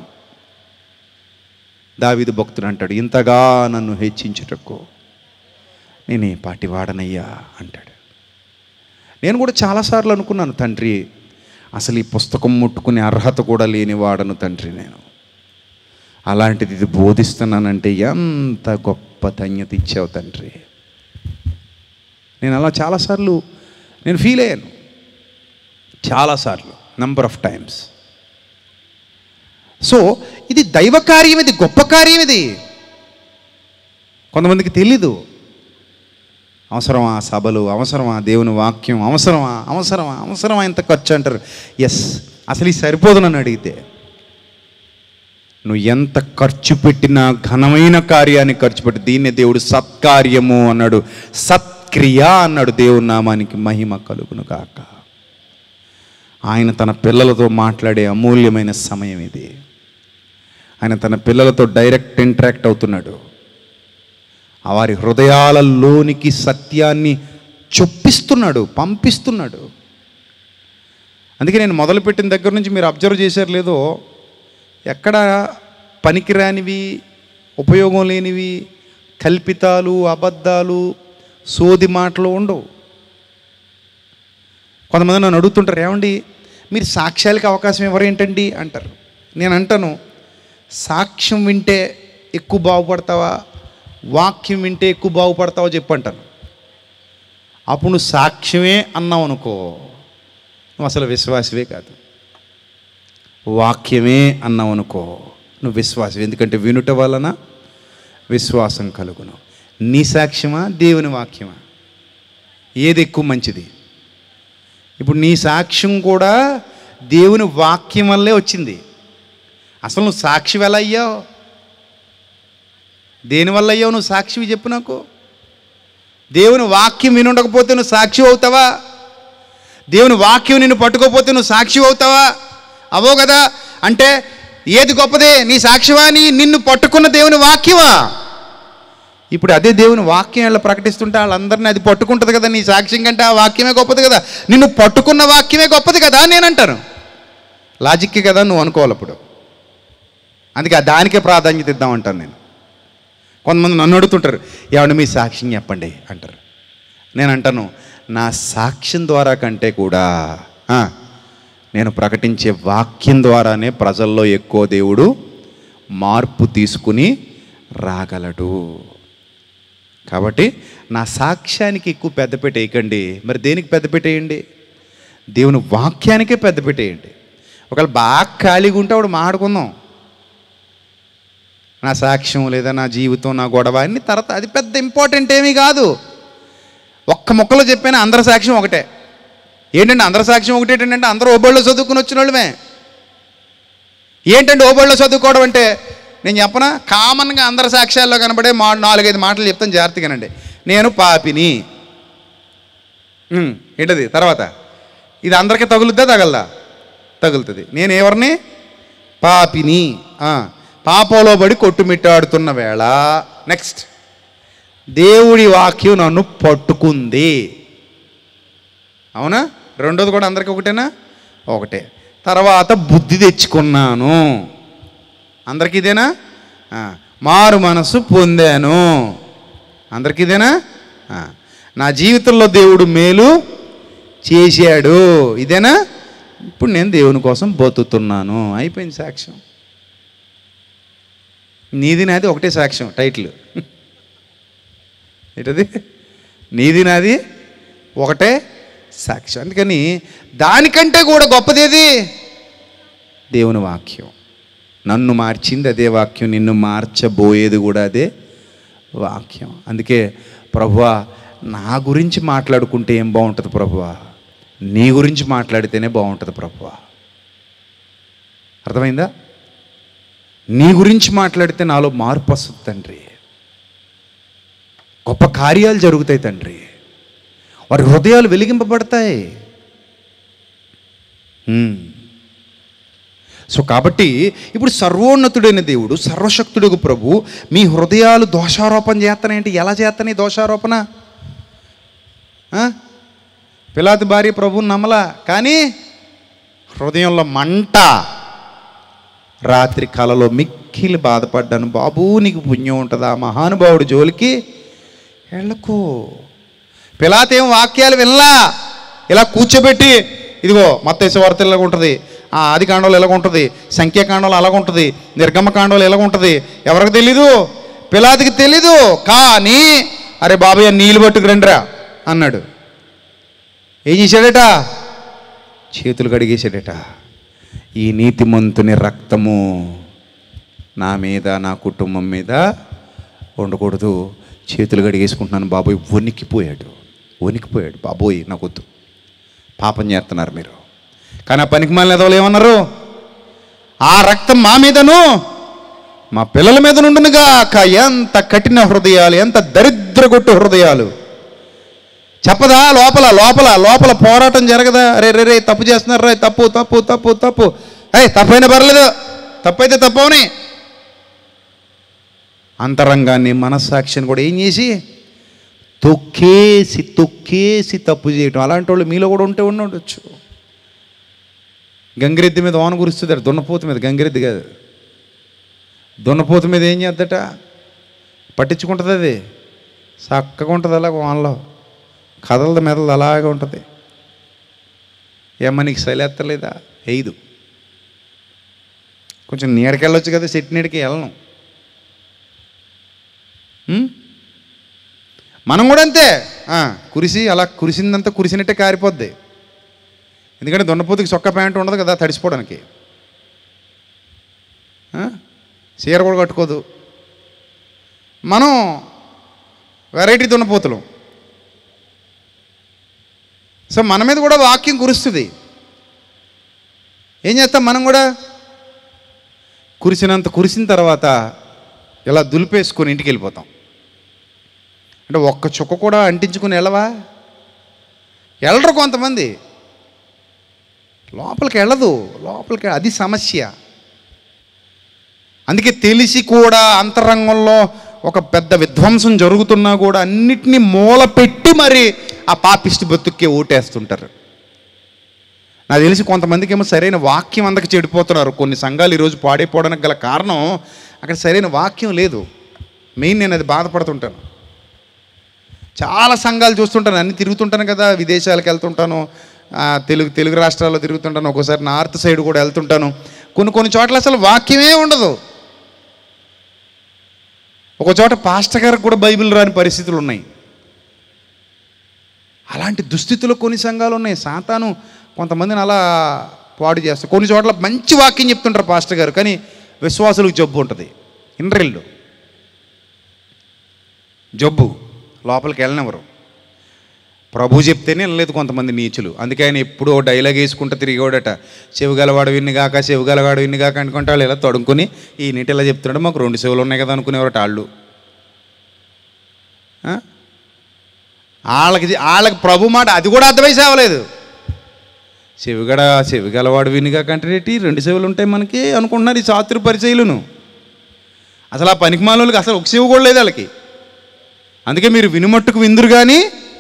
దావీదు భక్తుడు అంటాడు, ఇంతగా నన్ను హెచ్చించుటకు నేనే పాటి వాడనయ్యా అంటాడు. నేను కూడా చాలాసార్లు అనుకున్నాను, తండ్రి అసలు ఈ పుస్తకం ముట్టుకునే అర్హత కూడా లేని వాడను తండ్రి నేను. అలాంటిది ఇది బోధిస్తున్నానంటే ఎంత గొప్ప ధన్యత ఇచ్చావు తండ్రి. నేను అలా చాలాసార్లు నేను ఫీల్ అయ్యాను, చాలాసార్లు, నంబర్ ఆఫ్ టైమ్స్. సో ఇది దైవ కార్యం, ఇది గొప్ప కార్యం. ఇది కొంతమందికి తెలీదు. అవసరమా సభలు, అవసరమా దేవుని వాక్యం, అవసరమా ఎంత ఖర్చు అంటారు. ఎస్, అసలు ఇది సరిపోదు నన్ను అడిగితే. నువ్వు ఎంత ఖర్చు పెట్టినా ఘనమైన కార్యాన్ని ఖర్చు పెట్టి, దీన్నే దేవుడు సత్కార్యము అన్నాడు, సత్క్రియ అన్నాడు. దేవుని నామానికి మహిమ కలుగును గాక. ఆయన తన పిల్లలతో మాట్లాడే అమూల్యమైన సమయం ఇది. ఆయన తన పిల్లలతో డైరెక్ట్ ఇంటరాక్ట్ అవుతున్నాడు. వారి హృదయాలలోనికి సత్యాన్ని చొప్పిస్తున్నాడు, పంపిస్తున్నాడు. అందుకే నేను మొదలుపెట్టిన దగ్గర నుంచి మీరు అబ్జర్వ్ చేశారు లేదో, ఎక్కడ పనికిరానివి, ఉపయోగం లేనివి, కల్పితాలు, అబద్ధాలు, సోది మాటలు ఉండవు. కొంతమంది నన్ను అడుగుతుంటారు, ఏమండి మీరు సాక్ష్యాలకి అవకాశం ఎవరేంటండి అంటారు. నేను అంటాను, సాక్ష్యం వింటే ఎక్కువ బాగుపడతావా, వాక్యం వింటే ఎక్కువ బాగుపడతావా చెప్పంటాను. అప్పుడు నువ్వు సాక్ష్యమే అన్నావు అనుకో, నువ్వు అసలు విశ్వాసవే కాదు. వాక్యమే అన్నావు అనుకో, నువ్వు విశ్వాసం. ఎందుకంటే వినుట వలన విశ్వాసం కలుగును. నీ సాక్ష్యమా దేవుని వాక్యమా, ఏది ఎక్కువ మంచిది? ఇప్పుడు నీ సాక్ష్యం కూడా దేవుని వాక్యం వల్లే వచ్చింది. అసలు నువ్వు సాక్షి ఎలా అయ్యావు, దేనివల్ల అయ్యావు నువ్వు సాక్షివి చెప్పు నాకు. దేవుని వాక్యం వినుండకపోతే నువ్వు సాక్షి అవుతావా? దేవుని వాక్యం నిన్ను పట్టుకోకపోతే నువ్వు సాక్షి అవుతావా? అవో కదా. అంటే ఏది గొప్పదే, నీ సాక్షివా, నిన్ను పట్టుకున్న దేవుని వాక్యమా? ఇప్పుడు అదే దేవుని వాక్యం వాళ్ళు ప్రకటిస్తుంటే వాళ్ళందరినీ అది పట్టుకుంటుంది కదా. నీ సాక్ష్యం కంటే ఆ వాక్యమే గొప్పది కదా, నిన్ను పట్టుకున్న వాక్యమే గొప్పది కదా నేను అంటాను. లాజిక్కే కదా నువ్వు అనుకోవాలి. అప్పుడు అందుకే దానికే ప్రాధాన్యత ఇద్దామంటాను నేను. కొంతమంది నన్ను అడుగుతుంటారు, ఏమంటే మీ సాక్ష్యం చెప్పండి అంటారు. నేను అంటాను, నా సాక్ష్యం ద్వారా కంటే కూడా నేను ప్రకటించే వాక్యం ద్వారానే ప్రజల్లో ఎక్కువ దేవుడు మార్పు తీసుకుని రాగలడు. కాబట్టి నా సాక్ష్యానికి ఎక్కువ పెద్దపీట వేయకండి. మరి దేనికి పెద్దపీట వేయండి? దేవుని వాక్యానికే పెద్దపీట వేయండి. ఒకవేళ బాగా ఖాళీగా ఉంటే అప్పుడు మాట్లాడుకుందాం. నా సాక్ష్యం లేదా నా జీవితం, నా గొడవ అన్ని తర్వాత, అది పెద్ద ఇంపార్టెంట్ ఏమీ కాదు. ఒక్క మొక్కలో చెప్పినా అందరి సాక్ష్యం ఒకటే. ఏంటంటే అందరి సాక్ష్యం ఒకటి ఏంటంటే అందరూ ఓబళ్ళో చదువుకుని వచ్చిన వాళ్ళమే. ఏంటంటే ఓబళ్ళో చదువుకోవడం అంటే, నేను చెప్పనా, కామన్గా అందరి సాక్ష్యాల్లో కనబడే 4-5 మాటలు చెప్తాను, జాగ్రత్తగానండి. నేను పాపిని, ఏంటది తర్వాత, ఇది అందరికీ తగులుద్దా తగలదా? తగులుతుంది. నేను ఎవరిని? పాపిని, పాపంలో పడి కొట్టుమిట్టాడుతున్న వేళ. నెక్స్ట్, దేవుడి వాక్యం నన్ను పట్టుకుంది. అవునా? రెండోది కూడా అందరికీ ఒకటేనా? ఒకటే. తర్వాత బుద్ధి తెచ్చుకున్నాను, అందరికీ ఇదేనా? మారు మనసు పొందాను, అందరికీ ఇదేనా? నా జీవితంలో దేవుడు మేలు చేశాడు, ఇదేనా? ఇప్పుడు నేను దేవుని కోసం బతుకుతున్నాను. అయిపోయింది సాక్ష్యం. నీది నాది ఒకటే సాక్ష్యం, టైటిల్ ఏంటది? నీది నాది ఒకటే సాక్ష్యం. అందుకని దానికంటే కూడా గొప్పదేది? దేవుని వాక్యం. నన్ను మార్చింది అదే వాక్యం, నిన్ను మార్చబోయేది కూడా అదే వాక్యం. అందుకే ప్రభువా, నా గురించి మాట్లాడుకుంటే ఏం బాగుంటుంది ప్రభువా, నీ గురించి మాట్లాడితేనే బాగుంటుంది ప్రభువా. అర్థమైందా? నీ గురించి మాట్లాడితే నాలో మార్పు వస్తుంది తండ్రి, గొప్ప కార్యాలు జరుగుతాయి తండ్రి, వారి హృదయాలు వెలిగింపబడతాయి. సో కాబట్టి ఇప్పుడు సర్వోన్నతుడైన దేవుడు, సర్వశక్తుడు ప్రభు మీ హృదయాలు దోషారోపణ చేస్తానేంటి? ఎలా చేస్తాను దోషారోపణ? పిలాతు భార్య ప్రభువుని నమ్మలా, కానీ హృదయంలో మంట. రాత్రి కలలో మిక్కిలి బాధపడ్డాను, బాబూ నీకు పుణ్యం ఉంటుందా, మహానుభావుడు జోలికి వెళ్ళకు. పిలాతేం వాక్యాలు వినలా, ఇలా కూర్చోబెట్టి ఇదిగో మత్తయి వార్త ఇలాగ ఉంటుంది, ఆది కాండంలో ఎలాగ ఉంటుంది, సంఖ్యాకాండంలో అలాగ ఉంటుంది, నిర్గమకాండంలో ఎలాగ ఉంటుంది, ఎవరికి తెలీదు? పిలాతుకి తెలీదు. కానీ అరే బాబాయ్ నీళ్ళు పట్టుకు రండిరా అన్నాడు. ఏం చేశాడట? చేతులు కడిగేశాడట. ఈ నీతిమంతుని రక్తము నా మీద, నా కుటుంబం మీద ఉండకూడదు, చేతులు కడిగేసుకుంటున్నాను బాబోయ్. వణికిపోయాడు. బాబోయ్ నాకొద్దు, పాపం చేస్తున్నారు మీరు. కానీ ఆ పనికి మాలిన ఎదవలు ఏమన్నారు? ఆ రక్తం మా మీదను మా పిల్లల మీద నుండునుగా. ఎంత కఠిన హృదయాలు, ఎంత దరిద్రగొట్టు హృదయాలు. చెప్పదా? లోపల లోపల లోపల పోరాటం జరగదా? రే తప్పు చేస్తున్నారు, రే తప్పు తప్పు తప్పు తప్పు, తప్పైనా పర్లేదు, తప్పైతే తప్పవని అంతరంగాన్ని, మనస్సాక్షిని కూడా ఏం చేసి తొక్కేసి తప్పు చేయటం. అలాంటి వాళ్ళు మీలో కూడా ఉండొచ్చు. గంగిరెద్ది మీద వాన కురుస్తుంది, దున్నపోతు మీద, గంగిరెద్ది కాదు, దున్నపోతు మీద ఏం చేద్దట? పట్టించుకుంటుంది, అది చక్కగా ఉంటుంది, అలాగ వానలో కదలదు, మెదలదు, అలాగే ఉంటుంది. ఏమ్మా నీకు శైలేత్తలేదా? వేయదు. కొంచెం నీడకెళ్ళొచ్చు కదా, చెట్టు నీడకి వెళ్ళను. మనం కూడా అంతే, కురిసి అలా కురిసిందంతా కురిసినట్టే కారిపోద్ది. ఎందుకంటే దున్నపోతుకి చొక్కా ప్యాంటు ఉండదు కదా తడిసిపోవడానికి, చీర కూడా కట్టుకోదు. మనం వెరైటీ దున్నపోతులు. సో మన మీద కూడా వాక్యం కురుస్తుంది. ఏం చేస్తాం మనం కూడా? కురిసిన తర్వాత ఇలా దులిపేసుకొని ఇంటికి వెళ్ళిపోతాం. అంటే ఒక్క చుక్క కూడా అంటించుకుని వెళ్ళరు కొంతమంది. లోపలికి వెళ్ళదు, అది సమస్య. అందుకే తెలిసి కూడా అంతరంగంలో ఒక పెద్ద విధ్వంసం జరుగుతున్నా కూడా అన్నిటినీ మూల పెట్టి మరి ఆ పాపిష్టి బతుక్కే ఓటేస్తుంటారు. నాకు తెలిసి కొంతమందికి ఏమో సరైన వాక్యం అందక చెడిపోతున్నారు. కొన్ని సంఘాలు ఈరోజు పాడైపోవడానికి గల కారణం అక్కడ సరైన వాక్యం లేదు. మెయిన్ నేను అది బాధపడుతుంటాను. చాలా సంఘాలు చూస్తుంటాను, అన్నీ తిరుగుతుంటాను కదా, విదేశాలకు వెళ్తుంటాను, తెలుగు రాష్ట్రాల్లో తిరుగుతుంటాను, ఒక్కోసారి నార్త్ సైడ్ కూడా వెళ్తుంటాను. కొన్ని చోట్ల అసలు వాక్యమే ఉండదు. ఒక చోట పాస్టర్ గారికి కూడా బైబిల్ రాని పరిస్థితులు ఉన్నాయి. అలాంటి దుస్థితులు కొన్ని సంఘాలు ఉన్నాయి. సాతాను కొంతమందిని అలా పాడు చేస్తారు. కొన్ని చోట్ల మంచి వాక్యం చెప్తుంటారు పాస్టర్ గారు, కానీ విశ్వాసులకు జబ్బు ఉంటుంది. ఇండ్రిల్లు జబ్బు, లోపలికి వెళ్ళనివ్వరు. ప్రభు చెప్తేనే వెళ్ళలేదు కొంతమంది నీచులు. అందుకే ఆయన ఎప్పుడూ డైలాగ్ వేసుకుంటూ తిరిగేవాడట, చెవిగలవాడు విన్నిగాక చెవిగలవాడు విన్నిగాక అనుకుంటే వాళ్ళు ఇలా తడుముకొని ఈ నీటి ఇలా చెప్తున్నాడు, మాకు 2 చెవులు ఉన్నాయి కదా అనుకునేవారట వాళ్ళు. వాళ్ళకి ప్రభు మాట అది కూడా అర్థమై సేవలేదు. చెవిగలవాడు వినిగాక అంటే 2 చెవులు ఉంటాయి మనకి అనుకుంటున్నారు ఈ చాతురు పరిచయులను. అసలు ఆ పనికిమాలోళ్ళకి అసలు ఒక చెవి కూడా లేదు వాళ్ళకి. అందుకే మీరు వినుమట్టుకు విందురు కానీ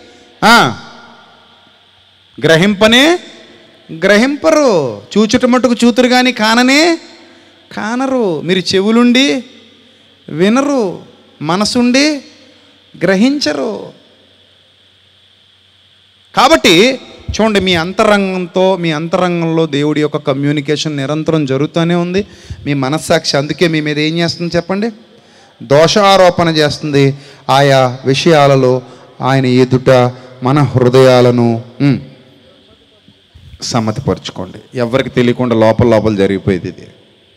గ్రహింపరు, చూచుట మట్టుకు చూతురు కానీ కానరు. మీరు చెవులుండి వినరు, మనసుండి గ్రహించరు. కాబట్టి చూడండి, మీ అంతరంగంలో దేవుడి యొక్క కమ్యూనికేషన్ నిరంతరం జరుగుతూనే ఉంది. మీ మనస్సాక్షి అందుకే మీ మీద ఏం చేస్తుంది చెప్పండి? దోషారోపణ చేస్తుంది. ఆయా విషయాలలో ఆయన ఎదుట మన హృదయాలను సమ్మతిపరుచుకోండి. ఎవరికి తెలియకుండా లోపల జరిగిపోయేది ఇది.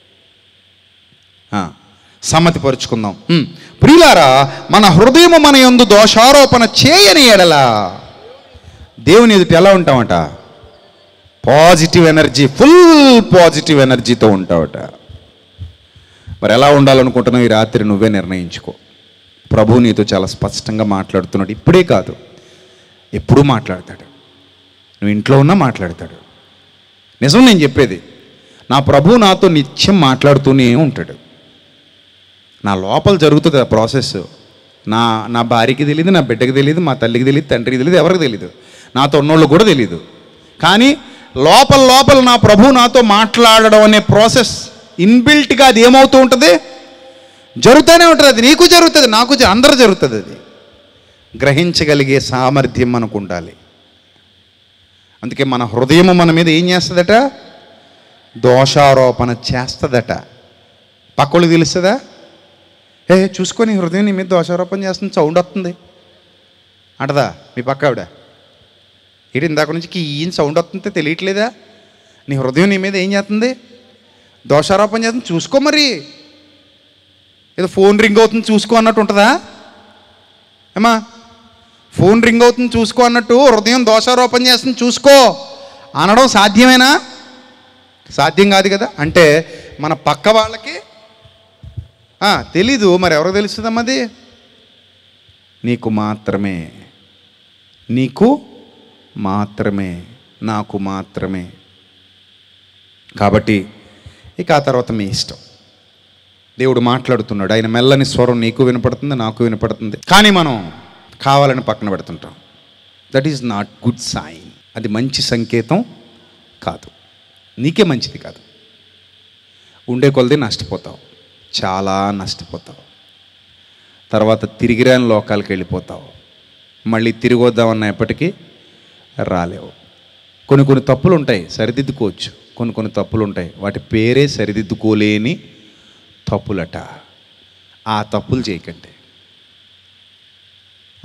సమ్మతిపరుచుకుందాం. ప్రియులారా, మన హృదయము మన యందు దోషారోపణ చేయని ఎడల దేవుని ఎదుట ఎలా ఉంటామట? పాజిటివ్ ఎనర్జీ, ఫుల్ పాజిటివ్ ఎనర్జీతో ఉంటావట. మరి ఎలా ఉండాలనుకుంటున్నావు ఈ రాత్రి నువ్వే నిర్ణయించుకో. ప్రభు నీతో చాలా స్పష్టంగా మాట్లాడుతున్నాడు. ఇప్పుడే కాదు, ఎప్పుడూ మాట్లాడతాడు. నువ్వు ఇంట్లో ఉన్నా మాట్లాడతాడు. నిజం నేను చెప్పేది. నా ప్రభు నాతో నిత్యం మాట్లాడుతూనే ఉంటాడు. నా లోపల జరుగుతుంది ఆ ప్రాసెస్. నా భార్యకి తెలియదు, నా బిడ్డకి తెలియదు, మా తల్లికి తెలియదు, తండ్రికి తెలియదు, ఎవరికి తెలియదు, నాతో ఉన్నోళ్ళు కూడా తెలియదు. కానీ లోపల నా ప్రభు నాతో మాట్లాడడం అనే ప్రాసెస్ ఇన్బిల్ట్గా అది ఏమవుతూ ఉంటుంది? జరుగుతూనే ఉంటుంది. అది నీకు జరుగుతుంది, నాకు అందరూ జరుగుతుంది. అది గ్రహించగలిగే సామర్థ్యం మనకు ఉండాలి. అందుకే మన హృదయము మన మీద ఏం చేస్తుందట? దోషారోపణ చేస్తుందట. పక్కలు తెలుస్తుందా? చూసుకొని హృదయం నీ మీద దోషారోపణ చేస్తుంది, సౌండ్ వస్తుంది అంటదా మీ పక్క ఆవిడ? ఇటు ఇందాక నుంచి ఈయన సౌండ్ వస్తుంటే తెలియట్లేదా? నీ హృదయం నీ మీద ఏం చేస్తుంది? దోషారోపణ చేస్తుంది. చూసుకో. మరి ఏదో ఫోన్ రింగ్ అవుతుంది చూసుకో అన్నట్టు ఉంటుందా ఏమా? ఫోన్ రింగ్ అవుతుంది చూసుకో అన్నట్టు హృదయం దోషారోపణ చేస్తుంది చూసుకో అనడం సాధ్యమేనా? సాధ్యం కాదు కదా. అంటే మన పక్క వాళ్ళకి తెలీదు, మరి ఎవరికి తెలుస్తుందమ్మా? అది నీకు మాత్రమే, నాకు మాత్రమే. కాబట్టి ఇక ఆ తర్వాత మీ ఇష్టం. దేవుడు మాట్లాడుతున్నాడు. ఆయన మెల్లని స్వరం నీకు వినపడుతుంది, నాకు వినపడుతుంది. కానీ మనం కావాలని పక్కన పెడుతుంటాం. That is not good sign. అది మంచి సంకేతం కాదు, నీకే మంచిది కాదు. ఉండే కొలది నష్టపోతావు, చాలా నష్టపోతావు. తర్వాత తిరిగిరాని లోకాలకు వెళ్ళిపోతావు. మళ్ళీ తిరిగి వద్దామన్నా ఎప్పటికీ రాలేవు. కొన్ని తప్పులు ఉంటాయి, సరిదిద్దుకోవచ్చు. కొన్ని తప్పులు ఉంటాయి, వాటి పేరే సరిదిద్దుకోలేని తప్పులట. ఆ తప్పులు చేయకండి.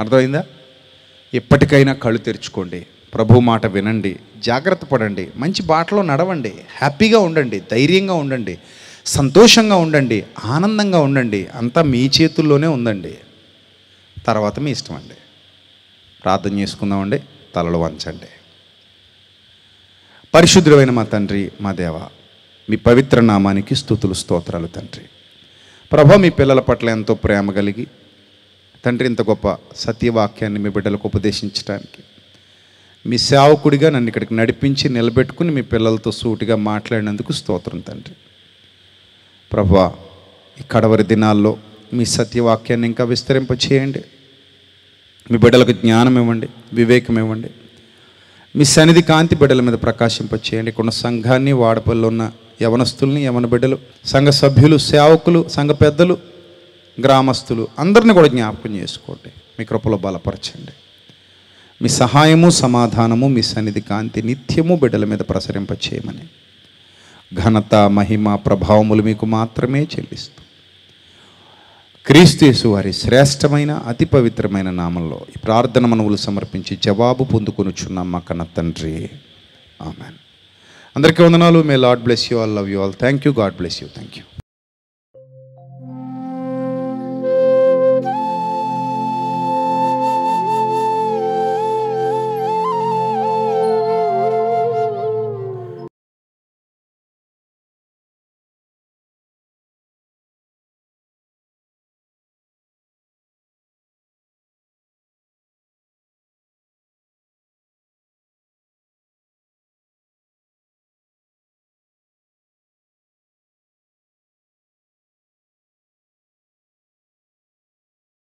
అర్థమైందా? ఎప్పటికైనా కళ్ళు తెరుచుకోండి, ప్రభు మాట వినండి, జాగ్రత్త పడండి, మంచి బాటలో నడవండి, హ్యాపీగా ఉండండి, ధైర్యంగా ఉండండి, సంతోషంగా ఉండండి, ఆనందంగా ఉండండి. అంతా మీ చేతుల్లోనే ఉందండి. తర్వాత మీ ఇష్టం అండి. ప్రార్థన చేసుకుందామండి. తలలు వంచండి. పరిశుద్ధమైన మా తండ్రి, మా దేవ, మీ పవిత్ర నామానికి స్తుతులు స్తోత్రాలు తండ్రి. ప్రభా, మీ పిల్లల పట్ల ఎంతో ప్రేమ కలిగి తండ్రి ఇంత గొప్ప సత్యవాక్యాన్ని మీ బిడ్డలకు ఉపదేశించడానికి మీ సేవకుడిగా నన్ను ఇక్కడికి నడిపించి నిలబెట్టుకుని మీ పిల్లలతో సూటిగా మాట్లాడినందుకు స్తోత్రం తండ్రి. ప్రభా, ఈ కడవరి దినాల్లో మీ సత్యవాక్యాన్ని ఇంకా విస్తరింపచేయండి. మీ బిడ్డలకు జ్ఞానం ఇవ్వండి, వివేకం ఇవ్వండి. మీ సన్నిధి కాంతి బిడ్డల మీద ప్రకాశింపచేయండి. ఇక్కడ సంఘాన్ని, వాడపల్లిలో ఉన్న యవనస్తుల్ని, యవన బిడ్డలు, సంఘ సభ్యులు, సేవకులు, సంఘ పెద్దలు, గ్రామస్తులు అందరినీ కూడా జ్ఞాపకం చేసుకోండి. మీ కృపలో బలపరచండి. మీ సహాయము, సమాధానము, మీ సన్నిధి కాంతి నిత్యము బిడ్డల మీద ప్రసరింపచేయమని ఘనత, మహిమ, ప్రభావములు మీకు మాత్రమే చెల్లిస్తూ క్రీస్తు యేసు వారి శ్రేష్టమైన అతి పవిత్రమైన నామంలో ఈ ప్రార్థన మనవులు సమర్పించి జవాబు పొందుకొనుచున్నాం మా కన్న తండ్రి. ఆమెన్. అందరికీ వందనాలు. May Lord bless you all. Love you all. Thank you. God bless you. Thank you.